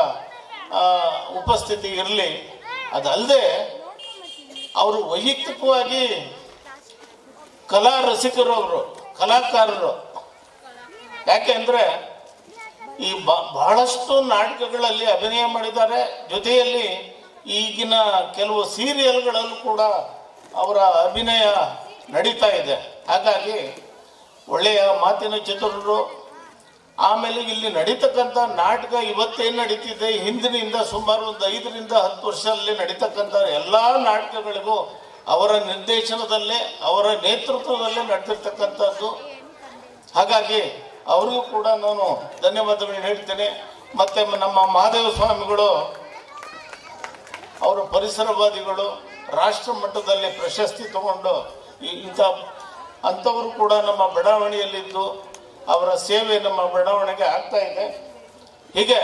ಉಪಸ್ಥಿತಿ ಇರಲಿ. ಅದಲ್ಲದೆ ಅವರು ವೈಯಕ್ತಿಕವಾಗಿ ಕಲಾ ರಸಿಕರು, ಅವರು ಕಲಾಕಾರರು. ಯಾಕೆಂದ್ರೆ ಈ ಬಹಳಷ್ಟು ನಾಟಕಗಳಲ್ಲಿ ಅಭಿನಯ ಮಾಡಿದ್ದಾರೆ. ಜೊತೆಯಲ್ಲಿ ಈಗಿನ ಕೆಲವು ಸೀರಿಯಲ್ಗಳಲ್ಲೂ ಕೂಡ ಅವರ ಅಭಿನಯ ನಡೀತಾ ಇದೆ. ಹಾಗಾಗಿ ಒಳ್ಳೆಯ ಮಾತಿನ ಚತುರರು. ಆಮೇಲೆ ಇಲ್ಲಿ ನಡೀತಕ್ಕಂಥ ನಾಟಕ ಇವತ್ತೇನು ನಡೀತಿದೆ, ಹಿಂದಿನಿಂದ ಸುಮಾರು ಒಂದು 5 ರಿಂದ 10 ವರ್ಷದಲ್ಲಿ ನಡೀತಕ್ಕಂಥ ಎಲ್ಲ ನಾಟಕಗಳಿಗೂ ಅವರ ನಿರ್ದೇಶನದಲ್ಲೇ, ಅವರ ನೇತೃತ್ವದಲ್ಲೇ ನಡೆದಿರ್ತಕ್ಕಂಥದ್ದು. ಹಾಗಾಗಿ ಅವ್ರಿಗೂ ಕೂಡ ನಾನು ಧನ್ಯವಾದಗಳನ್ನ ಹೇಳ್ತೇನೆ. ಮತ್ತೆ ನಮ್ಮ ಮಹಾದೇವ ಸ್ವಾಮಿಗಳು, ಅವರು ಪರಿಸರವಾದಿಗಳು, ರಾಷ್ಟ್ರ ಮಟ್ಟದಲ್ಲಿ ಪ್ರಶಸ್ತಿ ತಗೊಂಡು ಅಂಥವರು ಕೂಡ ನಮ್ಮ ಬಡಾವಣೆಯಲ್ಲಿದ್ದು ಅವರ ಸೇವೆ ನಮ್ಮ ಬಡಾವಣೆಗೆ ಆಗ್ತಾ ಇದೆ. ಹೀಗೆ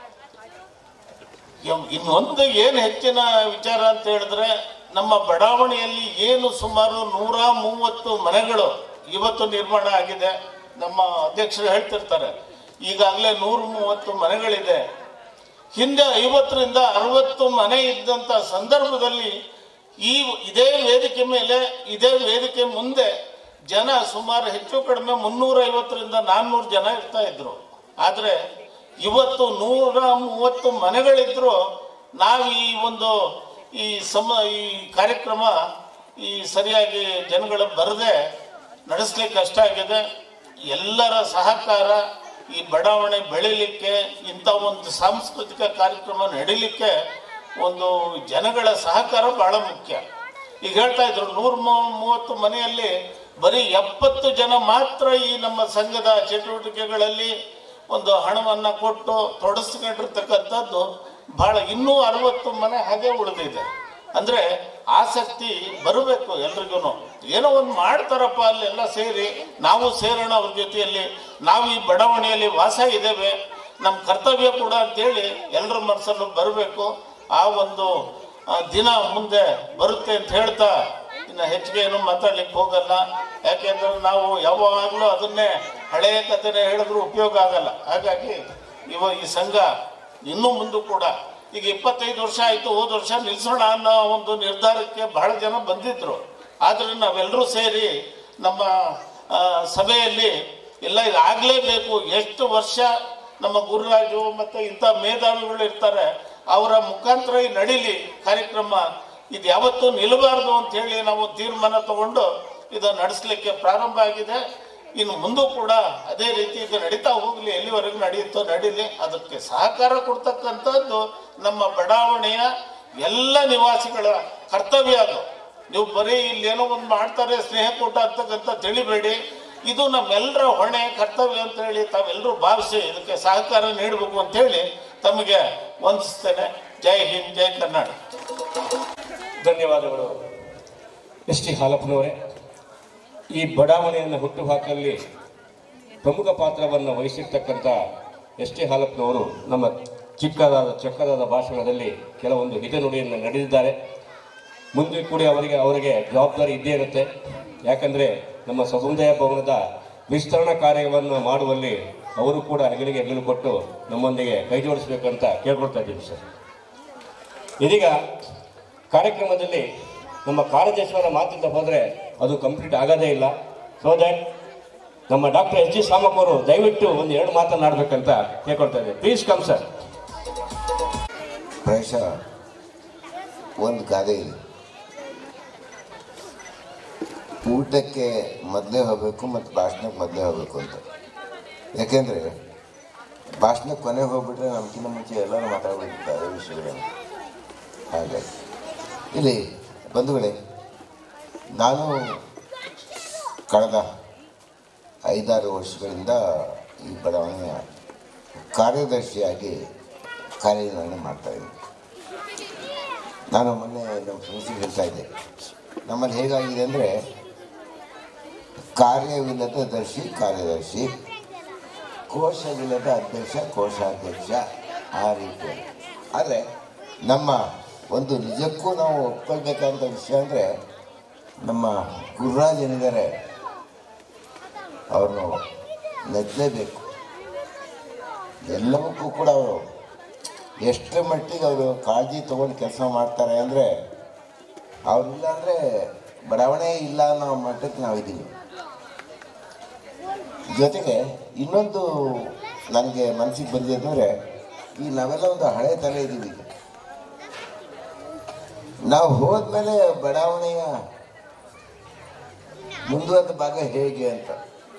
ಇನ್ನೊಂದು ಏನು ಹೆಚ್ಚಿನ ವಿಚಾರ ಅಂತ ಹೇಳಿದ್ರೆ, ನಮ್ಮ ಬಡಾವಣೆಯಲ್ಲಿ ಏನು ಸುಮಾರು 130 ಮನೆಗಳು ಇವತ್ತು ನಿರ್ಮಾಣ ಆಗಿದೆ. ನಮ್ಮ ಅಧ್ಯಕ್ಷರು ಹೇಳ್ತಿರ್ತಾರೆ ಈಗಾಗಲೇ 130 ಮನೆಗಳಿದೆ. ಹಿಂದೆ 50 ರಿಂದ 60 ಮನೆ ಇದ್ದಂಥ ಸಂದರ್ಭದಲ್ಲಿ ಇದೇ ವೇದಿಕೆ ಮೇಲೆ, ಇದೇ ವೇದಿಕೆ ಮುಂದೆ ಜನ ಸುಮಾರು ಹೆಚ್ಚು ಕಡಿಮೆ 350 ರಿಂದ 400 ಜನ ಇರ್ತಾ ಇದ್ರು. ಆದರೆ ಇವತ್ತು 130 ಮನೆಗಳಿದ್ರು ನಾವು ಈ ಕಾರ್ಯಕ್ರಮ ಸರಿಯಾಗಿ ಜನಗಳ ಬರದೆ ನಡೆಸಲಿಕ್ಕೆ ಕಷ್ಟ ಆಗಿದೆ. ಎಲ್ಲರ ಸಹಕಾರ ಈ ಬಡಾವಣೆ ಬೆಳಿಲಿಕ್ಕೆ, ಇಂಥ ಒಂದು ಸಾಂಸ್ಕೃತಿಕ ಕಾರ್ಯಕ್ರಮ ನಡೀಲಿಕ್ಕೆ ಜನಗಳ ಸಹಕಾರ ಬಹಳ ಮುಖ್ಯ. ಈಗ ಹೇಳ್ತಾ ಇದ್ರು 130 ಮನೆಯಲ್ಲಿ ಬರೀ 70 ಜನ ಮಾತ್ರ ಈ ನಮ್ಮ ಸಂಘದ ಚಟುವಟಿಕೆಗಳಲ್ಲಿ ಹಣವನ್ನು ಕೊಟ್ಟು ತೊಡಗಿಸ್ಕೊಂಡಿರ್ತಕ್ಕಂಥದ್ದು ಬಹಳ. ಇನ್ನೂ 60 ಮನೆ ಹಾಗೆ ಉಳಿದಿದೆ. ಅಂದ್ರೆ ಆಸಕ್ತಿ ಬರಬೇಕು ಎಲ್ರಿಗೂ. ಏನೋ ಒಂದು ಮಾಡ್ತಾರಪ್ಪ, ಅಲ್ಲೆಲ್ಲ ಸೇರಿ ನಾವು ಸೇರೋಣ ಅವ್ರ ಜೊತೆಯಲ್ಲಿ. ನಾವು ಈ ಬಡಾವಣೆಯಲ್ಲಿ ವಾಸ ಇದ್ದೇವೆ, ನಮ್ಮ ಕರ್ತವ್ಯ ಕೂಡ ಅಂತೇಳಿ ಎಲ್ಲರ ಮನಸ್ಸಲ್ಲೂ ಬರಬೇಕು. ಆ ಒಂದು ದಿನ ಮುಂದೆ ಬರುತ್ತೆ ಅಂತ ಹೇಳ್ತಾ ಇನ್ನು ಹೆಚ್ಚಿಗೆ ಏನು ಮಾತಾಡ್ಲಿಕ್ಕೆ ಹೋಗಲ್ಲ. ಯಾಕೆಂದ್ರೆ ನಾವು ಯಾವಾಗಲೂ ಅದನ್ನೇ ಹಳೆಯ ಕಥೆನೇ ಹೇಳಿದ್ರು ಉಪಯೋಗ ಆಗಲ್ಲ. ಹಾಗಾಗಿ ಈ ಸಂಘ ಇನ್ನೂ ಮುಂದೆ ಕೂಡ ಈಗ 25 ವರ್ಷ ಆಯಿತು, ಹೋದ ವರ್ಷ ನಿಲ್ಲಿಸೋಣ ಅನ್ನೋ ಒಂದು ನಿರ್ಧಾರಕ್ಕೆ ಬಹಳ ಜನ ಬಂದಿದ್ರು. ಆದರೆ ನಾವೆಲ್ಲರೂ ಸೇರಿ ನಮ್ಮ ಸಭೆಯಲ್ಲಿ ಇಲ್ಲ ಇದು ಆಗಲೇಬೇಕು, ಎಷ್ಟು ವರ್ಷ ನಮ್ಮ ಗುರುರಾಜು ಮತ್ತು ಇಂಥ ಮೇಧಾವಿಗಳು ಇರ್ತಾರೆ ಅವರ ಮುಖಾಂತರ ಈ ನಡೀಲಿ ಕಾರ್ಯಕ್ರಮ, ಇದು ಯಾವತ್ತೂ ನಿಲ್ಲಬಾರ್ದು ಅಂಥೇಳಿ ನಾವು ತೀರ್ಮಾನ ತಗೊಂಡು ಇದು ನಡೆಸಲಿಕ್ಕೆ ಪ್ರಾರಂಭ ಆಗಿದೆ. ಇನ್ನು ಮುಂದೂ ಕೂಡ ಅದೇ ರೀತಿ ಇದು ನಡೀತಾ ಹೋಗಲಿ, ಎಲ್ಲಿವರೆಗೂ ನಡೆಯುತ್ತೋ ನಡೀಲಿ. ಅದಕ್ಕೆ ಸಹಕಾರ ಕೊಡ್ತಕ್ಕಂಥದ್ದು ನಮ್ಮ ಬಡಾವಣೆಯ ಎಲ್ಲ ನಿವಾಸಿಗಳ ಕರ್ತವ್ಯ. ಅದು ನೀವು ಬರೀ ಇಲ್ಲೇನೋ ಒಂದು ಮಾಡ್ತಾರೆ ಸ್ನೇಹಕೂಟ ಅಂತಕ್ಕಂಥ ತಿಳಿಬೇಡಿ, ಇದು ನಮ್ಮೆಲ್ಲರ ಹೊಣೆ ಕರ್ತವ್ಯ ಅಂತ ಹೇಳಿ ತಾವೆಲ್ಲರೂ ಭಾವಿಸಿ ಇದಕ್ಕೆ ಸಹಕಾರ ನೀಡಬೇಕು ಅಂತೇಳಿ ತಮಗೆ ವಂದಿಸ್ತೇನೆ. ಜೈ ಹಿಂದ್, ಜೈ ಕರ್ನಾಟಕ.
ಧನ್ಯವಾದಗಳು ಎಸ್ ಟಿ ಹಾಲಪ್ಪನವರೇ. ಈ ಬಡಾವಣೆಯನ್ನು ಹುಟ್ಟುಹಾಕಲ್ಲಿ ಪ್ರಮುಖ ಪಾತ್ರವನ್ನು ವಹಿಸಿರ್ತಕ್ಕಂಥ ಎಸ್ ಟಿ ಹಾಲಪ್ಪನವರು ನಮ್ಮ ಚೊಕ್ಕದಾದ ಭಾಷಣದಲ್ಲಿ ಕೆಲವೊಂದು ಹಿತನುಡಿಯನ್ನು ನಡೆದಿದ್ದಾರೆ. ಮುಂದೆ ಕೂಡ ಅವರಿಗೆ ಜವಾಬ್ದಾರಿ ಇದ್ದೇ ಇರುತ್ತೆ. ಯಾಕಂದರೆ ನಮ್ಮ ಸಮುದಾಯ ಭವನದ ವಿಸ್ತರಣಾ ಕಾರ್ಯವನ್ನು ಮಾಡುವಲ್ಲಿ ಅವರು ಕೂಡ ಹೆಗಲು ಕೊಟ್ಟು ನಮ್ಮೊಂದಿಗೆ ಕೈ ಜೋಡಿಸಬೇಕಂತ ಕೇಳ್ಕೊಳ್ತಾ ಇದ್ದೀವಿ ಸರ್. ಇದೀಗ ಕಾರ್ಯಕ್ರಮದಲ್ಲಿ ನಮ್ಮ ಕಾರ್ಯದರ್ಶಿಯವರ ಮಾತಿಂದ ಹೋದರೆ ಅದು ಕಂಪ್ಲೀಟ್ ಆಗೋದೇ ಇಲ್ಲ. ಸೊ ದ್ಯಾಟ್ ನಮ್ಮ ಡಾಕ್ಟರ್ ಎಸ್ ಜಿ ಸಾಮಕ್ ಅವರು ದಯವಿಟ್ಟು ಒಂದು 2 ಮಾತನಾಡಬೇಕಂತ ಕೇಳ್ಕೊಳ್ತಾ ಇದ್ದೀವಿ. Please come sir.
ಪ್ರಾಯಶಃ ಒಂದು ಗಾದೆ ಇದೆ, ಊಟಕ್ಕೆ ಮೊದಲೇ ಹೋಗಬೇಕು ಮತ್ತು ಭಾಷಣಕ್ಕೆ ಮೊದಲೇ ಹೋಗಬೇಕು ಅಂತ. ಯಾಕೆಂದರೆ ಭಾಷಣಕ್ಕೆ ಕೊನೆ ಹೋಗ್ಬಿಟ್ರೆ ನಮ್ಗಿಂತ ಮುಂಚೆ ಎಲ್ಲರೂ ಮಾತಾಡ್ಬಿಟ್ಟಿರ್ತಾರೆ ವಿಷಯಗಳನ್ನು. ಹಾಗಾಗಿ ಇಲ್ಲಿ ಬಂಧುಗಳೇ, ನಾನು ಕಳೆದ 5-6 ವರ್ಷಗಳಿಂದ ಈ ಬಡಾವಣೆಯ ಕಾರ್ಯದರ್ಶಿಯಾಗಿ ಕಾರ್ಯನಿರ್ವಹಣೆ ಮಾಡ್ತಾಯಿದ್ದೀನಿ. ನಾನು ಮೊನ್ನೆ ನಮ್ಮ ಫ್ರೆಂಡ್ಸಿಗೆ ಹೇಳ್ತಾ ಇದ್ದೆ, ನಮ್ಮಲ್ಲಿ ಹೇಗಾಗಿದೆ ಅಂದರೆ ಕಾರ್ಯವಿಲ್ಲದ ಕಾರ್ಯದರ್ಶಿ, ಕೋಶವಿಲ್ಲದ ಅಧ್ಯಕ್ಷ, ಕೋಶಾಧ್ಯಕ್ಷ, ಆ ರೀತಿ. ಆದರೆ ನಮ್ಮ ಒಂದು ನಿಜಕ್ಕೂ ನಾವು ಒಪ್ಕೊಳ್ಬೇಕಾದಂಥ ವಿಷಯ ಅಂದರೆ ನಮ್ಮ ಗುರುರಾಜ್ ಏನಿದ್ದಾರೆ ಅವ್ರನ್ನು ನೆಚ್ಚಲೇಬೇಕು. ಎಲ್ಲವಕ್ಕೂ ಕೂಡ ಅವರು ಎಷ್ಟರ ಮಟ್ಟಿಗೆ ಅವರು ಕಾಳಜಿ ತೊಗೊಂಡು ಕೆಲಸ ಮಾಡ್ತಾರೆ ಅಂದರೆ, ಅವರಿಲ್ಲ ಅಂದರೆ ಬಡಾವಣೆ ಇಲ್ಲ ಅನ್ನೋ ಮಟ್ಟಕ್ಕೆ ನಾವಿದ್ದೀವಿ. ಜೊತೆಗೆ ಇನ್ನೊಂದು ನನಗೆ ಮನಸ್ಸಿಗೆ ಬಂದಿದೆ ಅಂದರೆ, ಈ ನಾವೆಲ್ಲ ಒಂದು ಹಳೆ ತಲೆ ಇದ್ದೀವಿ. ನಾವು ಹೋದ್ಮೇಲೆ ಬಡಾವಣೆಯ ಮುಂದುವರೆದ ಭಾಗ ಹೇಗೆ ಅಂತ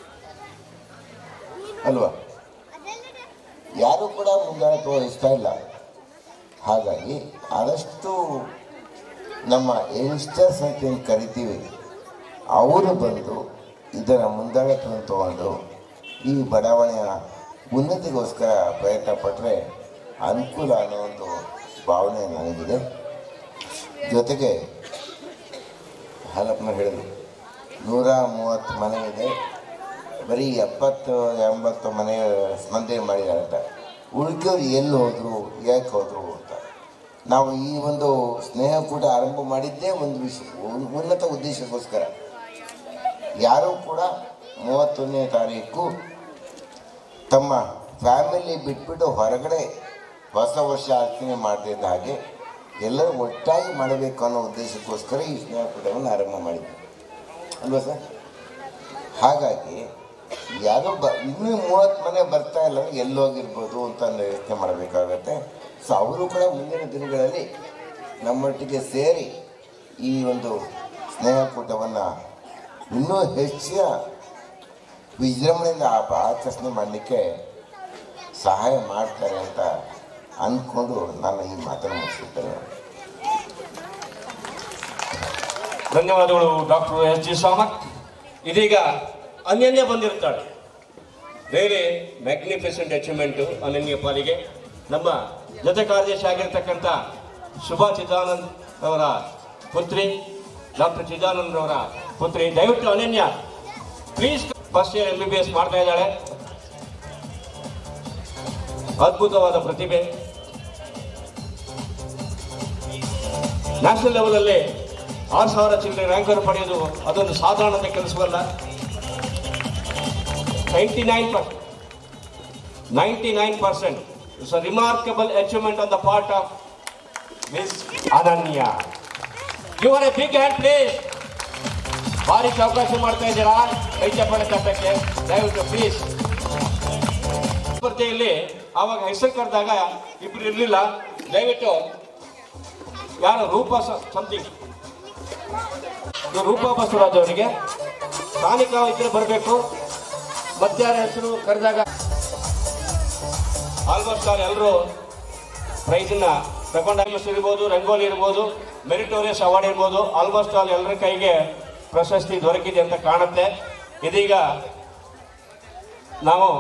ಅಲ್ವಾ, ಯಾರೂ ಕೂಡ ಮುಂದಾಳ ತೋರಿಸ್ತಾ ಇಲ್ಲ. ಹಾಗಾಗಿ ಆದಷ್ಟು ನಮ್ಮ ಯಂಗ್ಸ್ಟರ್ಸ್ ಅಂತ ಏನು ಕರಿತೀವಿ ಅವರು ಬಂದು ಇದರ ಮುಂದಾಳತ್ವವನ್ನು ತಗೊಂಡು ಈ ಬಡಾವಣೆಯ ಉನ್ನತಿಗೋಸ್ಕರ ಪ್ರಯತ್ನ ಪಟ್ಟರೆ ಅನುಕೂಲ ಅನ್ನೋ ಒಂದು ಭಾವನೆ ನನಗಿದೆ. ಜೊತೆಗೆ ಹಾಲಪ್ಪನ ಹೇಳಿದ್ರು 130 ಮನೆ ಇದೆ, ಬರೀ 70-80 ಮನೆ ಸ್ಪಂದನೆ ಮಾಡಿದ್ದಾರೆ ಅಂತ. ಉಳಿದವ್ರು ಎಲ್ಲಿ ಹೋದರು, ಯಾಕೆ ಹೋದರು ಅಂತ. ನಾವು ಈ ಒಂದು ಸ್ನೇಹಕೂಟ ಆರಂಭ ಮಾಡಿದ್ದೇ ಒಂದು ಉನ್ನತ ಉದ್ದೇಶಕ್ಕೋಸ್ಕರ. ಯಾರೂ ಕೂಡ 31ನೇ ತಾರೀಕು ತಮ್ಮ ಫ್ಯಾಮಿಲಿ ಬಿಟ್ಬಿಟ್ಟು ಹೊರಗಡೆ ಹೊಸ ವರ್ಷ ಆಚರಣೆ ಮಾಡದಿದ್ದ ಹಾಗೆ ಎಲ್ಲರೂ ಒಟ್ಟಾಗಿ ಮಾಡಬೇಕು ಅನ್ನೋ ಉದ್ದೇಶಕ್ಕೋಸ್ಕರ ಈ ಸ್ನೇಹಕೂಟವನ್ನು ಆರಂಭ ಮಾಡಿದ್ವಿ ಅಲ್ವಾ ಸರ್. ಹಾಗಾಗಿ ಯಾರೋ ಇನ್ನೂ 30 ಮನೆ ಬರ್ತಾ ಇಲ್ಲ, ಎಲ್ಲೋಗಿರ್ಬೋದು ಅಂತ ಯೋಚನೆ ಮಾಡಬೇಕಾಗತ್ತೆ. ಸೊ ಅವರು ಕೂಡ ಮುಂದಿನ ದಿನಗಳಲ್ಲಿ ನಮ್ಮೊಟ್ಟಿಗೆ ಸೇರಿ ಈ ಒಂದು ಸ್ನೇಹಕೂಟವನ್ನು ಇನ್ನೂ ಹೆಚ್ಚಿನ ವಿಜೃಂಭಣೆಯಿಂದ ಆಚರಣೆ ಮಾಡಲಿಕ್ಕೆ ಸಹಾಯ ಮಾಡ್ತಾರೆ ಅಂತ ಅಂದ್ಕೊಂಡು ನಾನು ಈ ಮಾತನ್ನು ಮುಗಿಸುತ್ತೇನೆ.
ಧನ್ಯವಾದಗಳು ಡಾಕ್ಟರ್ ಎಸ್ ಜಿ ಸಾಮಕ್. ಇದೀಗ ಅನನ್ಯ ಬಂದಿರ್ತಾಳೆ. ರಿಯಲಿ ಮ್ಯಾಗ್ನಿಫಿಸೆಂಟ್ ಅಚೀವ್ಮೆಂಟು ಅನನ್ಯ ಪಾಲಿಗೆ. ನಮ್ಮ ಜೊತೆ ಕಾರ್ಯದರ್ಶಿ ಆಗಿರ್ತಕ್ಕಂಥ ಶುಭಾ ಚಿದಾನಂದ್ ಅವರ ಪುತ್ರಿ, ಡಾಕ್ಟರ್ ಚಿದಾನಂದ್ ಅವರ ಪುತ್ರಿ. ದಯವಿಟ್ಟು ಅನನ್ಯ ಪ್ಲೀಸ್, ಫಸ್ಟ್ ಇಯರ್ MBBS ಮಾಡ್ತಾ ಇದ್ದಾಳೆ. ಅದ್ಭುತವಾದ ಪ್ರತಿಭೆ. ನ್ಯಾಷನಲ್ ಲೆವೆಲಲ್ಲಿ 6,000 ಚಿಲ್ಲರೆ ರ್ಯಾಂಕರ್ ಪಡೆಯೋದು ಅದೊಂದು ಸಾಧಾರಣದ ಕೆಲಸವಲ್ಲ. 99% it's a remarkable achievement on the part of miss Ananya. You are a big hand please. ಭಾರಿ ಅವಕಾಶ ಮಾಡ್ತಾ ಇದ್ದೀರಾ, ಕೈ ಚಪ್ಪಾಳೆ ತಟ್ಟಕ್ಕೆ ದಯವಿಟ್ಟು ಪ್ಲೀಸ್. ಸ್ಪರ್ಧೆಯಲ್ಲಿ ಆವಾಗ ಹೆಸರು ಕರೆದಾಗ ಇಬ್ರು ಇರಲಿಲ್ಲ. ದಯವಿಟ್ಟು ಯಾರು ರೂಪಾ ಸಮಥಿಂಗ್ ರೂಪಾ ಬಸವರಾಜ್ ಅವರಿಗೆ ಸ್ಥಾನಿಕ ಇದ್ರೆ ಬರಬೇಕು. ಮಧ್ಯಾಹ್ನ ಹೆಸರು ಕರೆದಾಗ ಆಲ್ಮೋಸ್ಟ್ ಆಲ್ ಎಲ್ಲರೂ ಪ್ರೈಸನ್ನ ತಗೊಂಡ ಇರ್ಬೋದು, ರಂಗೋಲಿ ಇರ್ಬೋದು, ಮೆರಿಟೋರಿಯಸ್ ಅವಾರ್ಡ್ ಇರ್ಬೋದು, ಆಲ್ಮೋಸ್ಟ್ ಆಲ್ ಎಲ್ಲರ ಕೈಗೆ ಪ್ರಶಸ್ತಿ ದೊರಕಿದೆ ಅಂತ ಕಾಣುತ್ತೆ. ಇದೀಗ ನಾವು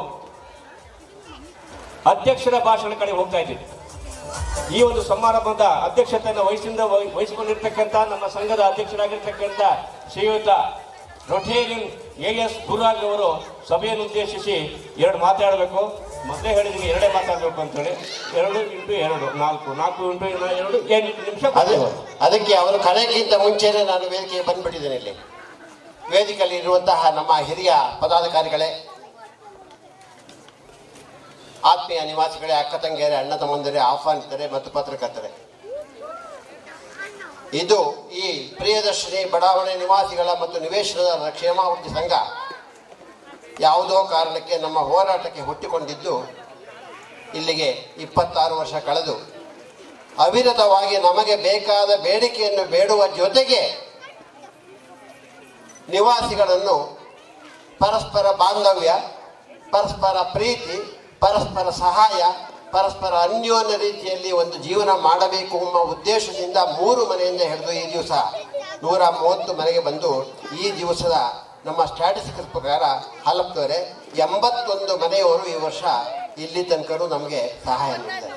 ಅಧ್ಯಕ್ಷರ ಭಾಷಣ ಕಡೆ ಹೋಗ್ತಾ ಇದ್ದೀವಿ. ಈ ಒಂದು ಸಮಾರಂಭದ ಅಧ್ಯಕ್ಷತೆಯನ್ನು ವಹಿಸಿಕೊಂಡಿರ್ತಕ್ಕಂಥ ನಮ್ಮ ಸಂಘದ ಅಧ್ಯಕ್ಷರಾಗಿರ್ತಕ್ಕಂಥ ಶ್ರೀಯುತ ರೊಟೇರಿಯನ್ AS ಗುರುರಾಜ್ ಅವರು ಸಭೆಯನ್ನು ಉದ್ದೇಶಿಸಿ 2 ಮಾತಾಡಬೇಕು. ಮೊದಲೇ ಹೇಳಿದ್ದೀನಿ 2 ಮಾತಾಡಬೇಕು ಅಂತೇಳಿ. 2 × 2 4 4 × 2 8 ನಿಮಿಷ.
ಅದಕ್ಕೆ ಅವರು ಕರೆಯಕ್ಕಿಂತ ಮುಂಚೆನೆ ನಾನು ವೇದಿಕೆಗೆ ಬಂದ್ಬಿಟ್ಟಿದ್ದೇನೆ. ಇಲ್ಲಿ ವೇದಿಕೆಯಲ್ಲಿ ಇರುವಂತಹ ನಮ್ಮ ಹಿರಿಯ ಪದಾಧಿಕಾರಿಗಳೇ, ಆತ್ಮೀಯ ನಿವಾಸಿಗಳೇ, ಅಕ್ಕ ತಂಗಿಯರೇ, ಅಣ್ಣ ತಮ್ಮಂದಿರೇ, ಆಹ್ವಾನಿತರೆ ಮತ್ತು ಪತ್ರಕರ್ತರೆ, ಇದು ಈ ಪ್ರಿಯದರ್ಶಿನಿ ಬಡಾವಣೆ ನಿವಾಸಿಗಳ ಮತ್ತು ನಿವೇಶನದಾರರ ಕ್ಷೇಮಾಭಿವೃದ್ಧಿ ಸಂಘ ಯಾವುದೋ ಕಾರಣಕ್ಕೆ ನಮ್ಮ ಹೋರಾಟಕ್ಕೆ ಹುಟ್ಟಿಕೊಂಡಿದ್ದು ಇಲ್ಲಿಗೆ 26 ವರ್ಷ ಕಳೆದು ಅವಿರತವಾಗಿ ನಮಗೆ ಬೇಕಾದ ಬೇಡಿಕೆಯನ್ನು ಬೇಡುವ ಜೊತೆಗೆ ನಿವಾಸಿಗಳನ್ನು ಪರಸ್ಪರ ಬಾಂಧವ್ಯ, ಪರಸ್ಪರ ಪ್ರೀತಿ, ಪರಸ್ಪರ ಸಹಾಯ, ಪರಸ್ಪರ ಅನ್ಯೋನ್ಯ ರೀತಿಯಲ್ಲಿ ಒಂದು ಜೀವನ ಮಾಡಬೇಕು ಎಂಬ ಉದ್ದೇಶದಿಂದ 3 ಮನೆಯಿಂದ ಹಿಡಿದು ಈ ದಿವಸ 130 ಮನೆಗೆ ಬಂದು ಈ ದಿವಸದ ನಮ್ಮ ಸ್ಟ್ಯಾಟಿಸ್ಟಿಕ್ಸ್ ಪ್ರಕಾರ ಹಲಪ್ತವರೆ 81 ಮನೆಯವರು ಈ ವರ್ಷ ಇಲ್ಲಿ ತನಕ ನಮಗೆ ಸಹಾಯ ನೀಡಿದ್ದಾರೆ.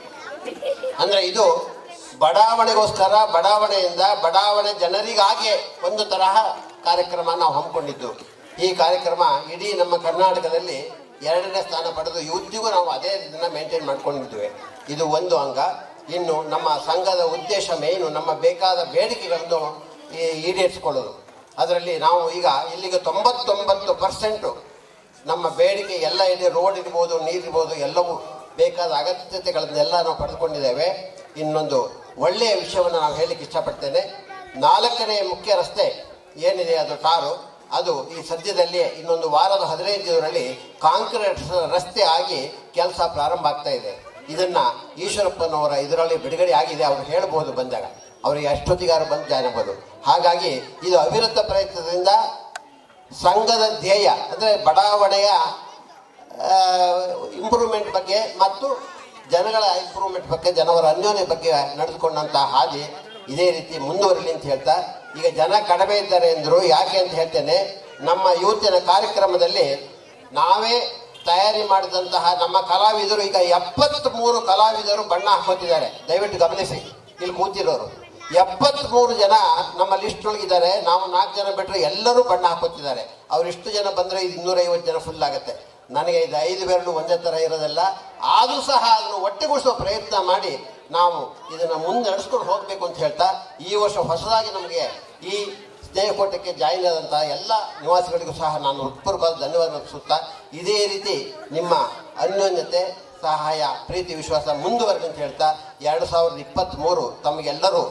ಅಂದರೆ ಇದು ಬಡಾವಣೆಗೋಸ್ಕರ, ಬಡಾವಣೆಯಿಂದ ಬಡಾವಣೆ ಜನರಿಗಾಗಿ ಒಂದು ತರಹ ಕಾರ್ಯಕ್ರಮ ನಾವು ಹಮ್ಮಿಕೊಂಡಿದ್ದು. ಈ ಕಾರ್ಯಕ್ರಮ ಇಡೀ ನಮ್ಮ ಕರ್ನಾಟಕದಲ್ಲಿ 2ನೇ ಸ್ಥಾನ ಪಡೆದು ಇವತ್ತಿಗೂ ನಾವು ಅದೇ ಇದನ್ನ ಮೇಂಟೈನ್ ಮಾಡ್ಕೊಂಡಿದ್ದೇವೆ. ಇದು ಒಂದು ಅಂಗ. ಇನ್ನು ನಮ್ಮ ಸಂಘದ ಉದ್ದೇಶ ಮೇನು ನಮ್ಮ ಬೇಕಾದ ಬೇಡಿಕೆಗಳನ್ನು ಈಡೇರಿಸಿಕೊಳ್ಳೋದು. ಅದರಲ್ಲಿ ನಾವು ಈಗ ಇಲ್ಲಿಗೆ 99% ನಮ್ಮ ಬೇಡಿಕೆ ಎಲ್ಲ ಇದೆ. ರೋಡ್ ಇರ್ಬೋದು, ನೀರಿರ್ಬೋದು, ಎಲ್ಲವೂ ಬೇಕಾದ ಅಗತ್ಯತೆಗಳನ್ನೆಲ್ಲ ನಾವು ಪಡೆದುಕೊಂಡಿದ್ದೇವೆ. ಇನ್ನೊಂದು ಒಳ್ಳೆಯ ವಿಷಯವನ್ನು ನಾವು ಹೇಳಲಿಕ್ಕೆ ಇಷ್ಟಪಡ್ತೇನೆ. 4ನೇ ಮುಖ್ಯ ರಸ್ತೆ ಏನಿದೆ ಅದು ಟಾರು, ಅದು ಈ ಸದ್ಯದಲ್ಲಿ ಇನ್ನೊಂದು ವಾರದ 15 ದಿನಗಳಲ್ಲಿ ಕಾಂಕ್ರೀಟ್ ರಸ್ತೆ ಆಗಿ ಕೆಲಸ ಪ್ರಾರಂಭ ಆಗ್ತಾ ಇದೆ. ಇದನ್ನು ಈಶ್ವರಪ್ಪನವರ ಇದರಲ್ಲಿ ಬಿಡುಗಡೆ ಆಗಿದೆ. ಅವರು ಹೇಳ್ಬೋದು ಬಂದಾಗ, ಅವರಿಗೆ ಅಷ್ಟೊತ್ತಿಗಾರು ಬಂದು ಜಾರಬಹುದು. ಹಾಗಾಗಿ ಇದು ಅವಿರತ ಪ್ರಯತ್ನದಿಂದ ಸಂಘದ ಧ್ಯೇಯ ಅಂದರೆ ಬಡಾವಣೆಯ ಇಂಪ್ರೂವ್ಮೆಂಟ್ ಬಗ್ಗೆ ಮತ್ತು ಜನಗಳ ಇಂಪ್ರೂವ್ಮೆಂಟ್ ಬಗ್ಗೆ, ಜನವರ ಅನ್ಯೋನ್ಯ ಬಗ್ಗೆ ನಡೆದುಕೊಂಡಂಥ ಹಾದಿ ಇದೇ ರೀತಿ ಮುಂದುವರಿಲಿ ಅಂತ ಹೇಳ್ತಾ, ಈಗ ಜನ ಕಡಿಮೆ ಇದ್ದಾರೆ ಎಂದರು. ಯಾಕೆ ಅಂತ ಹೇಳ್ತೇನೆ, ನಮ್ಮ ಇವತ್ತಿನ ಕಾರ್ಯಕ್ರಮದಲ್ಲಿ ನಾವೇ ತಯಾರಿ ಮಾಡಿದಂತಹ ನಮ್ಮ ಕಲಾವಿದರು ಈಗ 73 ಕಲಾವಿದರು ಬಣ್ಣ ಹಾಕೋತಿದ್ದಾರೆ. ದಯವಿಟ್ಟು ಗಮನಿಸಿ, ಇಲ್ಲಿ ಕೂತಿರೋರು 73 ಜನ ನಮ್ಮ ಲಿಸ್ಟ್ ಒಳಗಿದ್ದಾರೆ. ನಾವು 4 ಜನ ಬಿಟ್ಟರೆ ಎಲ್ಲರೂ ಬಣ್ಣ ಹಾಕೋತಿದ್ದಾರೆ. ಅವರಿಷ್ಟು ಜನ ಬಂದರೆ ಇದು 250 ಜನ ಫುಲ್ ಆಗುತ್ತೆ. ನನಗೆ ಇದು 5 ಬೆರಳು ಒಂದೇ ಥರ ಇರೋದಲ್ಲ. ಆದರೂ ಸಹ ಅದನ್ನು ಒಟ್ಟೆಗೂಡಿಸುವ ಪ್ರಯತ್ನ ಮಾಡಿ ನಾವು ಇದನ್ನು ಮುಂದೆ ನಡೆಸ್ಕೊಂಡು ಹೋಗಬೇಕು ಅಂತ ಹೇಳ್ತಾ, ಈ ವರ್ಷ ಹೊಸದಾಗಿ ನಮಗೆ ಈ ಸ್ನೇಹಕೂಟಕ್ಕೆ ಜಾಯಿನ್ ಆದಂಥ ಎಲ್ಲ ನಿವಾಸಿಗಳಿಗೂ ಸಹ ನಾನು ಹೃತ್ಪೂರ್ವಕ ಧನ್ಯವಾದ ಅರ್ಪಿಸುತ್ತಾ, ಇದೇ ರೀತಿ ನಿಮ್ಮ ಅನ್ಯೋನ್ಯತೆ, ಸಹಾಯ, ಪ್ರೀತಿ, ವಿಶ್ವಾಸ ಮುಂದುವರೆದು ಅಂತ ಹೇಳ್ತಾ 2023 ತಮಗೆಲ್ಲರೂ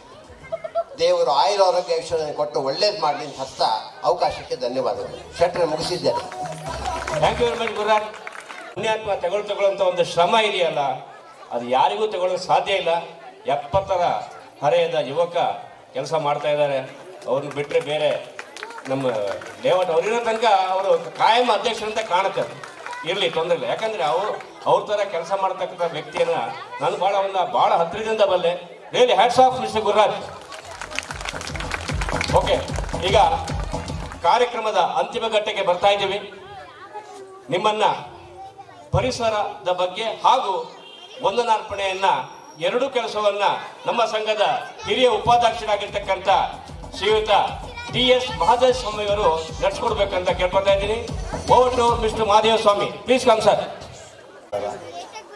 ದೇವರು ಆಯುರ ಆರೋಗ್ಯ ಐಶ್ವರ್ಯ ಕೊಟ್ಟು ಒಳ್ಳೇದು ಮಾಡಲಿ ಅಂತ ಹಸ್ತ ಅವಕಾಶಕ್ಕೆ ಧನ್ಯವಾದಗಳು. ಶೆಟ್ರೆ ಮುಗಿಸಿದ್ದೇನೆ.
Thank you very much Gururaj. ಪುಣ್ಯಾತ್ಮ ತಗೊಳ್ಳುವಂಥ ಒಂದು ಶ್ರಮ ಇದೆಯಲ್ಲ, ಅದು ಯಾರಿಗೂ ತಗೊಳ್ಳೋಕೆ ಸಾಧ್ಯ ಇಲ್ಲ. 70ರ ಹರೆಯದ ಯುವಕ ಕೆಲಸ ಮಾಡ್ತಾ ಇದ್ದಾರೆ. ಅವ್ರನ್ನ ಬಿಟ್ಟರೆ ಬೇರೆ ನಮ್ಮ ಲೇಔಟ್ ಅವರಿರೋ ತನಕ ಅವರು ಕಾಯಂ ಅಧ್ಯಕ್ಷರಂತ ಕಾಣುತ್ತೆ. ಇರಲಿ, ತೊಂದರೆ ಇಲ್ಲ. ಯಾಕಂದರೆ ಅವ್ರ ಥರ ಕೆಲಸ ಮಾಡ್ತಕ್ಕಂಥ ವ್ಯಕ್ತಿಯನ್ನು ನಾನು ಭಾಳ ಹತ್ತಿರದಿಂದ ಬಲ್ಲೆ. Really hats off mister Gururaj. Okay, ಈಗ ಕಾರ್ಯಕ್ರಮದ ಅಂತಿಮ ಘಟ್ಟಕ್ಕೆ ಬರ್ತಾ ಇದ್ದೀವಿ. ನಿಮ್ಮನ್ನ ಪರಿಸರದ ಬಗ್ಗೆ ಹಾಗೂ ವಂದನಾರ್ಪಣೆಯನ್ನ 2 ಕೆಲಸವನ್ನ ನಮ್ಮ ಸಂಘದ ಹಿರಿಯ ಉಪಾಧ್ಯಕ್ಷರಾಗಿರ್ತಕ್ಕಂಥ ಶ್ರೀಯುತ TS ಮಹಾದೇವ ಸ್ವಾಮಿ ಅವರು ನಡೆಸ್ಕೊಡ್ಬೇಕಂತ ಕೇಳ್ಕೊತಾ ಇದ್ದೀನಿ. Over to mister Mahadeva Swamy, please come sir.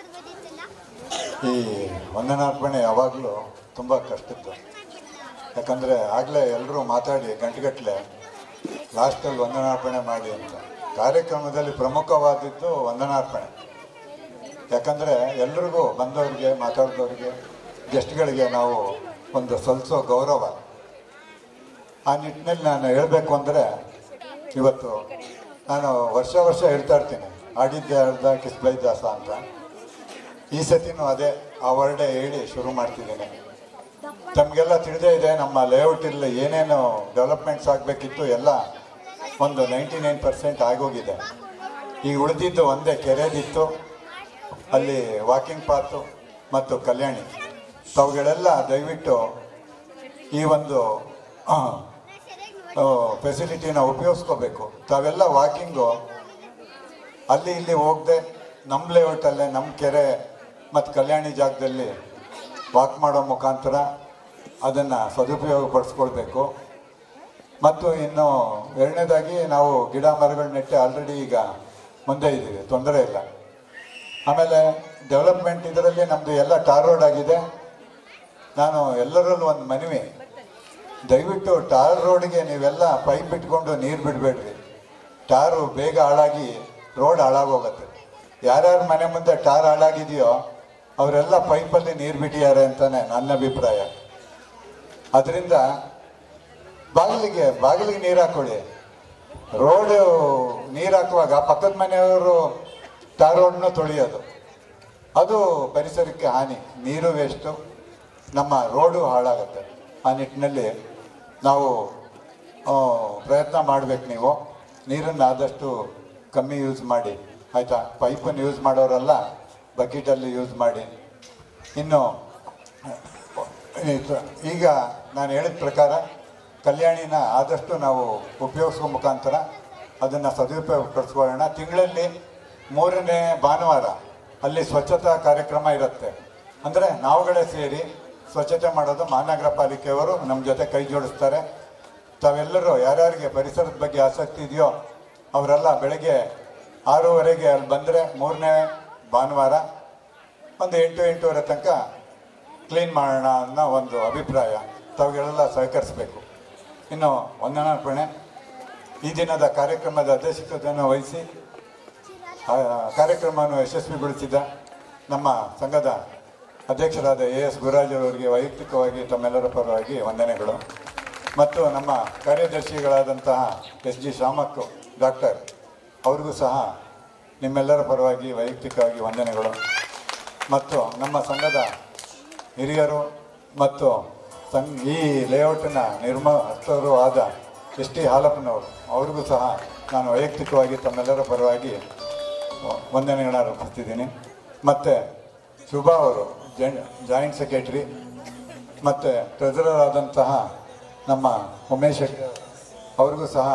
ಈ ವಂದನಾರ್ಪಣೆ ಯಾವಾಗಲೂ ತುಂಬ ಕಷ್ಟದ್ದು. ಯಾಕಂದರೆ ಆಗಲೇ ಎಲ್ಲರೂ ಮಾತಾಡಿ ಗಂಟೆಗಟ್ಟಲೆ ಲಾಸ್ಟಲ್ಲಿ ವಂದನಾರ್ಪಣೆ ಮಾಡಿ ಅಂತ. ಕಾರ್ಯಕ್ರಮದಲ್ಲಿ ಪ್ರಮುಖವಾದದ್ದು ವಂದನಾರ್ಪಣೆ. ಯಾಕಂದರೆ ಎಲ್ರಿಗೂ ಬಂದವರಿಗೆ, ಮಾತಾಡಿದವ್ರಿಗೆ, ಗೆಸ್ಟ್ಗಳಿಗೆ ನಾವು ಒಂದು ಸಲ್ಲಿಸೋ ಗೌರವ. ಆ ನಿಟ್ಟಿನಲ್ಲಿ ನಾನು ಹೇಳಬೇಕು ಅಂದರೆ, ಇವತ್ತು ನಾನು ವರ್ಷ ಹೇಳ್ತಾ ಇರ್ತೀನಿ, ಆಡಿದ್ದೆ ಅರ್ಧ ಕಿಸ್ಬೈ ದಾಸ ಅಂತ. ಈ ಸತಿನೂ ಅದೇ ಆ ವರ್ಡೇ ಹೇಳಿ ಶುರು ಮಾಡ್ತಿದ್ದೀನಿ. ತಮಗೆಲ್ಲ ತಿಳಿದೇ ಇದೆ, ನಮ್ಮ ಲೇಔಟಲ್ಲಿ ಏನೇನು ಡೆವಲಪ್ಮೆಂಟ್ಸ್ ಆಗಬೇಕಿತ್ತು ಎಲ್ಲ ಒಂದು 99% ಆಗೋಗಿದೆ. ಈಗ ಉಳಿದಿದ್ದು ಒಂದೇ ಕೆರೆದಿತ್ತು, ಅಲ್ಲಿ ವಾಕಿಂಗ್ ಪಾತು ಮತ್ತು ಕಲ್ಯಾಣಿ. ಅವುಗಳೆಲ್ಲ ದಯವಿಟ್ಟು ಈ ಒಂದು ಫೆಸಿಲಿಟಿನ ಉಪಯೋಗಿಸ್ಕೋಬೇಕು. ತಾವೆಲ್ಲ ವಾಕಿಂಗು ಅಲ್ಲಿ ಇಲ್ಲಿ ಹೋಗದೆ ನಮ್ಮ ಲೇಔಟಲ್ಲೇ ನಮ್ಮ ಕೆರೆ ಮತ್ತು ಕಲ್ಯಾಣಿ ಜಾಗದಲ್ಲಿ ವಾಕ್ ಮಾಡೋ ಮುಖಾಂತರ ಅದನ್ನು ಸದುಪಯೋಗ ಪಡಿಸ್ಕೊಳ್ಬೇಕು. ಮತ್ತು ಇನ್ನು ಎರಡನೇದಾಗಿ ನಾವು ಗಿಡ ಮರಗಳು ನೆಟ್ಟೆ ಆಲ್ರೆಡಿ ಈಗ ಮುಂದೆ ಇದ್ದೀವಿ, ತೊಂದರೆ ಇಲ್ಲ. ಆಮೇಲೆ ಡೆವಲಪ್ಮೆಂಟ್ ಇದರಲ್ಲಿ ನಮ್ಮದು ಎಲ್ಲ ಟಾರ್ ರೋಡ್ ಆಗಿದೆ. ನಾನು ಎಲ್ಲರಲ್ಲೂ ಒಂದು ಮನವಿ, ದಯವಿಟ್ಟು ಟಾರ್ ರೋಡ್ಗೆ ನೀವೆಲ್ಲ ಪೈಪ್ ಇಟ್ಕೊಂಡು ನೀರು ಬಿಡಬೇಡ್ರಿ. ಟಾರು ಬೇಗ ಹಾಳಾಗಿ ರೋಡ್ ಹಾಳಾಗೋಗುತ್ತೆ. ಯಾರ್ಯಾರ ಮನೆ ಮುಂದೆ ಟಾರ್ ಹಾಳಾಗಿದೆಯೋ ಅವರೆಲ್ಲ ಪೈಪಲ್ಲಿ ನೀರು ಬಿಟ್ಟಿದ್ದಾರೆ ಅಂತಲೇ ನನ್ನ ಅಭಿಪ್ರಾಯ. ಅದರಿಂದ ಬಾಗಿಲಿಗೆ ನೀರು ಹಾಕೊಳ್ಳಿ. ರೋಡು ನೀರು ಹಾಕುವಾಗ ಪಕ್ಕದ ಮನೆಯವರು ಟಾರ್ ರೋಡ್ನು ತೊಳೆಯೋದು, ಅದು ಪರಿಸರಕ್ಕೆ ಹಾನಿ. ನೀರು ವೇಸ್ಟು, ನಮ್ಮ ರೋಡು ಹಾಳಾಗುತ್ತೆ. ಆ ನಿಟ್ಟಿನಲ್ಲಿ ನಾವು ಪ್ರಯತ್ನ ಮಾಡಬೇಕು. ನೀವು ನೀರನ್ನು ಆದಷ್ಟು ಕಮ್ಮಿ ಯೂಸ್ ಮಾಡಿ, ಆಯಿತಾ? ಪೈಪನ್ನು ಯೂಸ್ ಮಾಡೋರೆಲ್ಲ ಬಕೆಟಲ್ಲಿ ಯೂಸ್ ಮಾಡಿ. ಇನ್ನು ಈಗ ನಾನು ಹೇಳಿದ ಪ್ರಕಾರ ಕಲ್ಯಾಣಿನ ಆದಷ್ಟು ನಾವು ಉಪಯೋಗಿಸುವ ಮುಖಾಂತರ ಅದನ್ನು ಸದುಪಯೋಗ ಪಡಿಸ್ಕೊಳ್ಳೋಣ. ತಿಂಗಳಲ್ಲಿ 3ನೇ ಭಾನುವಾರ ಅಲ್ಲಿ ಸ್ವಚ್ಛತಾ ಕಾರ್ಯಕ್ರಮ ಇರುತ್ತೆ. ಅಂದರೆ ನಾವುಗಳೇ ಸೇರಿ ಸ್ವಚ್ಛತೆ ಮಾಡೋದು. ಮಹಾನಗರ ಪಾಲಿಕೆಯವರು ನಮ್ಮ ಜೊತೆ ಕೈ ಜೋಡಿಸ್ತಾರೆ. ತಾವೆಲ್ಲರೂ ಯಾರ್ಯಾರಿಗೆ ಪರಿಸರದ ಬಗ್ಗೆ ಆಸಕ್ತಿ ಇದೆಯೋ ಅವರೆಲ್ಲ ಬೆಳಗ್ಗೆ 6:30ಗೆ ಅಲ್ಲಿ ಬಂದರೆ 3ನೇ ಭಾನುವಾರ ಒಂದು 8-8:30 ತನಕ ಕ್ಲೀನ್ ಮಾಡೋಣ ಅನ್ನೋ ಒಂದು ಅಭಿಪ್ರಾಯ. ತಾವುಗಳೆಲ್ಲ ಸಹಕರಿಸಬೇಕು. ಇನ್ನು ವಂದನಾರ್ಪಣೆ ಈ ದಿನದ ಕಾರ್ಯಕ್ರಮದ ಅಧ್ಯಕ್ಷತೆಯನ್ನು ವಹಿಸಿ ಕಾರ್ಯಕ್ರಮವನ್ನು ಯಶಸ್ವಿಗೊಳಿಸಿದ ನಮ್ಮ ಸಂಘದ ಅಧ್ಯಕ್ಷರಾದ AS ಗುರುರಾಜ್ ಅವರಿಗೆ ವೈಯಕ್ತಿಕವಾಗಿ ತಮ್ಮೆಲ್ಲರ ಪರವಾಗಿ ವಂದನೆಗಳು. ಮತ್ತು ನಮ್ಮ ಕಾರ್ಯದರ್ಶಿಗಳಾದಂತಹ SG ಶಾಮಕ್ ಡಾಕ್ಟರ್ ಅವ್ರಿಗೂ ಸಹ ನಿಮ್ಮೆಲ್ಲರ ಪರವಾಗಿ ವೈಯಕ್ತಿಕವಾಗಿ ವಂದನೆಗಳು. ಮತ್ತು ನಮ್ಮ ಸಂಘದ ಹಿರಿಯರು ಮತ್ತು ಈ ಲೇಔಟಿನ ನಿರ್ಮಾತರು ಆದ ST ಹಾಲಪ್ಪನವರು, ಅವ್ರಿಗೂ ಸಹ ನಾನು ವೈಯಕ್ತಿಕವಾಗಿ ತಮ್ಮೆಲ್ಲರ ಪರವಾಗಿ ವಂದನೆಗಳನ್ನು ಅರ್ಪಿಸ್ತಿದ್ದೀನಿ. ಮತ್ತು ಶುಭಾ ಅವರು ಜಾಯಿಂಟ್ ಸೆಕ್ರೆಟರಿ ಮತ್ತು ಟ್ರೆಜರರ್ ಆದಂತಹ ನಮ್ಮ ಉಮೇಶ್ ಅವ್ರಿಗೂ ಸಹ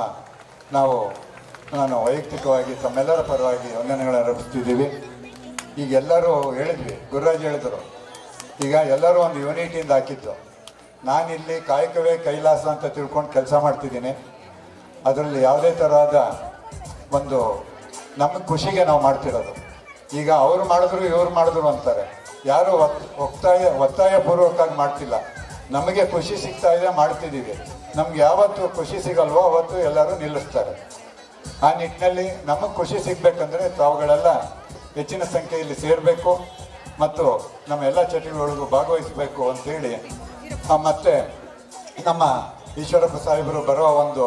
ನಾನು ವೈಯಕ್ತಿಕವಾಗಿ ತಮ್ಮೆಲ್ಲರ ಪರವಾಗಿ ವಂದನೆಗಳನ್ನು ಅರ್ಪಿಸ್ತಿದ್ದೀವಿ. ಈಗ ಎಲ್ಲರೂ ಹೇಳಿದ್ವಿ, ಗುರುರಾಜ್ ಹೇಳಿದರು, ಈಗ ಎಲ್ಲರೂ ಒಂದು ಯೂನಿಟಿಯಿಂದ ಹಾಕಿದ್ದು. ನಾನಿಲ್ಲಿ ಕಾಯಕವೇ ಕೈಲಾಸ ಅಂತ ತಿಳ್ಕೊಂಡು ಕೆಲಸ ಮಾಡ್ತಿದ್ದೀನಿ. ಅದರಲ್ಲಿ ಯಾವುದೇ ಥರವಾದ ಒಂದು ನಮಗೆ ಖುಷಿಗೆ ನಾವು ಮಾಡ್ತಿರೋದು. ಈಗ ಅವರು ಮಾಡಿದ್ರು ಇವ್ರು ಮಾಡಿದ್ರು ಅಂತಾರೆ, ಯಾರು ಒತ್ತಾಯಪೂರ್ವಕವಾಗಿ ಮಾಡ್ತಿಲ್ಲ. ನಮಗೆ ಖುಷಿ ಸಿಗ್ತಾ ಇದೆ, ಮಾಡ್ತಿದ್ದೀವಿ. ನಮ್ಗೆ ಯಾವತ್ತು ಖುಷಿ ಸಿಗಲ್ವೋ ಅವತ್ತು ಎಲ್ಲರೂ ನಿಲ್ಲಿಸ್ತಾರೆ. ಆ ನಿಟ್ಟಿನಲ್ಲಿ ನಮಗೆ ಖುಷಿ ಸಿಗಬೇಕಂದ್ರೆ ತಾವುಗಳೆಲ್ಲ ಹೆಚ್ಚಿನ ಸಂಖ್ಯೆಯಲ್ಲಿ ಸೇರಬೇಕು ಮತ್ತು ನಮ್ಮ ಎಲ್ಲ ಚಟುವಟಿಕೆಗಳಿಗೂ ಭಾಗವಹಿಸಬೇಕು ಅಂತೇಳಿ, ಮತ್ತು ನಮ್ಮ ಈಶ್ವರಪ್ಪ ಸಾಹೇಬರು ಬರುವ ಒಂದು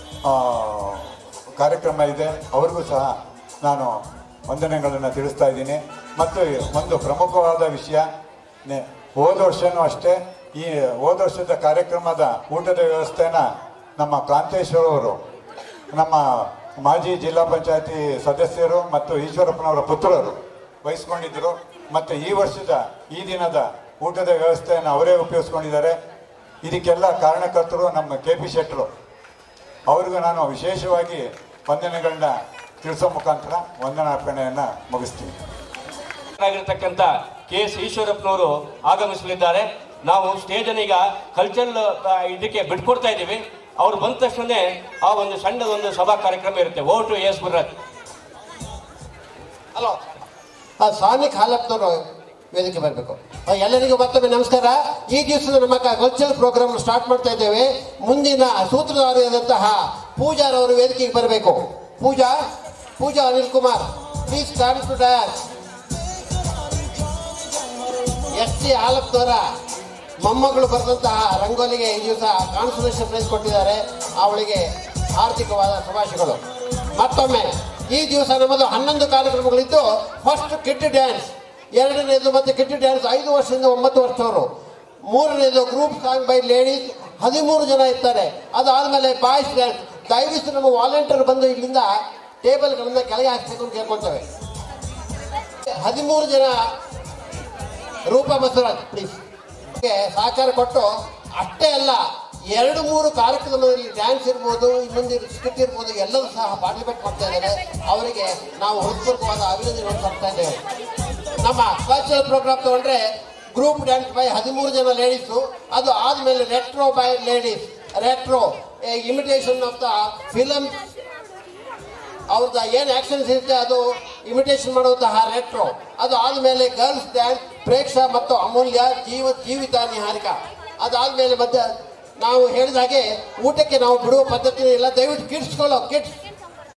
ಕಾರ್ಯಕ್ರಮ ಇದೆ, ಅವ್ರಿಗೂ ಸಹ ನಾನು ವಂದನೆಗಳನ್ನು ತಿಳಿಸ್ತಾ ಇದ್ದೀನಿ. ಮತ್ತು ಒಂದು ಪ್ರಮುಖವಾದ ವಿಷಯ, ಹೋದ ವರ್ಷವೂ ಅಷ್ಟೇ ಈ ಹೋದ ವರ್ಷದ ಕಾರ್ಯಕ್ರಮದ ಊಟದ ವ್ಯವಸ್ಥೆನ ನಮ್ಮ ಕಾಂತೇಶ್ವರವರು, ನಮ್ಮ ಮಾಜಿ ಜಿಲ್ಲಾ ಪಂಚಾಯತಿ ಸದಸ್ಯರು ಮತ್ತು ಈಶ್ವರಪ್ಪನವರ ಪುತ್ರರು ವಹಿಸ್ಕೊಂಡಿದ್ದರು. ಮತ್ತು ಈ ದಿನದ ಊಟದ ವ್ಯವಸ್ಥೆಯನ್ನು ಅವರೇ ಉಪಯೋಗಿಸ್ಕೊಂಡಿದ್ದಾರೆ. ಇದಕ್ಕೆಲ್ಲ ಕಾರಣಕರ್ತರು ನಮ್ಮ KP ಶೆಟ್ಟರು. ಅವ್ರಿಗೂ ನಾನು ವಿಶೇಷವಾಗಿ ವಂದನೆಗಳನ್ನ ತಿಳಿಸೋ ಮುಖಾಂತರ ವಂದನಾರ್ಪಣೆಯನ್ನು ಮುಗಿಸ್ತೀನಿ.
ಆಗಿರ್ತಕ್ಕಂಥ KS ಈಶ್ವರಪ್ಪನವರು ಆಗಮಿಸಲಿದ್ದಾರೆ. ನಾವು ಸ್ಟೇಜನ್ನು ಈಗ ಕಲ್ಚರಲ್ ಇದಕ್ಕೆ ಬಿಟ್ಕೊಡ್ತಾ ಇದ್ದೀವಿ. ಅವ್ರು ಬಂದ ತಕ್ಷಣ ಆ ಒಂದು ಸಣ್ಣದೊಂದು ಸಭಾ ಕಾರ್ಯಕ್ರಮ ಇರುತ್ತೆ. ಓಟು AS ಗುರುರಾಜ್.
ಹಲೋ, ಸಾನಿಕ್ ಹಾಲಪ್ಪನವರು ವೇದಿಕೆ ಬರಬೇಕು. ಎಲ್ಲರಿಗೂ ಮತ್ತೊಮ್ಮೆ ನಮಸ್ಕಾರ. ಈ ದಿವಸದ ನಮ್ಮ ಕಲ್ಚರಲ್ ಪ್ರೋಗ್ರಾಮ್ ಸ್ಟಾರ್ಟ್ ಮಾಡ್ತಾ ಇದ್ದೇವೆ. ಮುಂದಿನ ಸೂತ್ರಧಾರಿಯಾದಂತಹ ಪೂಜಾರವರು ವೇದಿಕೆಗೆ ಬರಬೇಕು. Pooja Anil Kumar, please come to dance. ST ಆಲಪ್ತವರ ಮೊಮ್ಮಗಳು ಬರೆದಂತಹ ರಂಗೋಲಿಗೆ ಈ ದಿವಸ ಕಾನ್ಸಲೇಷನ್ ಪ್ರೈಸ್ ಕೊಟ್ಟಿದ್ದಾರೆ. ಅವಳಿಗೆ ಆರ್ಥಿಕವಾದ ಶುಭಾಶಯಗಳು. ಮತ್ತೊಮ್ಮೆ ಈ ದಿವಸ ನಮ್ಮದು 11 ಕಾರ್ಯಕ್ರಮಗಳಿದ್ದು, ಫಸ್ಟ್ ಕಿಟ್ ಡ್ಯಾನ್ಸ್, 2ನೇದು ಮತ್ತೆ ಕಿಟ್ ಡ್ಯಾನ್ಸ್ 5 ವರ್ಷದಿಂದ 9 ವರ್ಷದವರು, 3ನೇದು ಗ್ರೂಪ್ ಸಾಂಗ್ ಬೈ ಲೇಡೀಸ್ 13 ಜನ ಇರ್ತಾರೆ. ಅದಾದಮೇಲೆ ಬಾಯ್ಸ್ ಡ್ಯಾನ್ಸ್. ದಯವಿಟ್ಟು ನಮ್ಮ ವಾಲಂಟಿಯರ್ ಬಂದು ಇಲ್ಲಿಂದ ಟೇಬಲ್ಗಳಿಂದ ಕೆಳಗೆ ಹಾಕ್ಬೇಕು ಅಂತ ಕೇಳ್ಕೊಳ್ತೇವೆ. 13 ಜನ ರೂಪಾ ಬಸವರಾಜ್ ಪ್ಲೀಸ್ ಸಹಕಾರ ಕೊಟ್ಟು, ಅಷ್ಟೇ ಅಲ್ಲ 2-3 ಕಾರ್ಯಕ್ರಮದಲ್ಲಿ ಡ್ಯಾನ್ಸ್ ಇರ್ಬೋದು, ಇನ್ನೊಂದು ಸ್ಕಿಟ್ ಇರ್ಬೋದು, ಎಲ್ಲರೂ ಸಹ ಪಾರ್ಟಿಸಿಪೇಟ್ ಮಾಡ್ತಾ ಇದ್ದಾರೆ. ಅವರಿಗೆ ನಾವು ಹೃತ್ಪೂರ್ವಕವಾದ ಅಭಿನಂದನೆಗಳನ್ನು ಕೊಡ್ತಾ ಇದ್ದೇವೆ. ನಮ್ಮ ಕಲ್ಚರಲ್ ಪ್ರೋಗ್ರಾಮ್ ತಗೊಂಡ್ರೆ ಗ್ರೂಪ್ ಡ್ಯಾನ್ಸ್ ಬೈ 13 ಜನ ಲೇಡೀಸು, ಅದು ಆದಮೇಲೆ retro by ladies, retro imitation of the film, ಅವ್ರದ್ದು ಏನು ಆ್ಯಕ್ಷನ್ಸ್ ಇರುತ್ತೆ ಅದು ಇಮಿಟೇಷನ್ ಮಾಡುವಂತಹ ರೆಟ್ರೋ. ಅದು ಆದಮೇಲೆ ಗರ್ಲ್ಸ್ ಡ್ಯಾನ್ಸ್ ಪ್ರೇಕ್ಷಾ ಮತ್ತು ಅಮೂಲ್ಯ, ಜೀವಿತ ನಿಹಾರಿಕಾ. ಅದಾದಮೇಲೆ ಮತ್ತೆ ನಾವು ಹೇಳಿದ ಹಾಗೆ ಊಟಕ್ಕೆ ನಾವು ಬಿಡುವ ಪದ್ಧತಿ ಇಲ್ಲ. ದಯವಿಟ್ಟು ಕಿಡ್ಸ್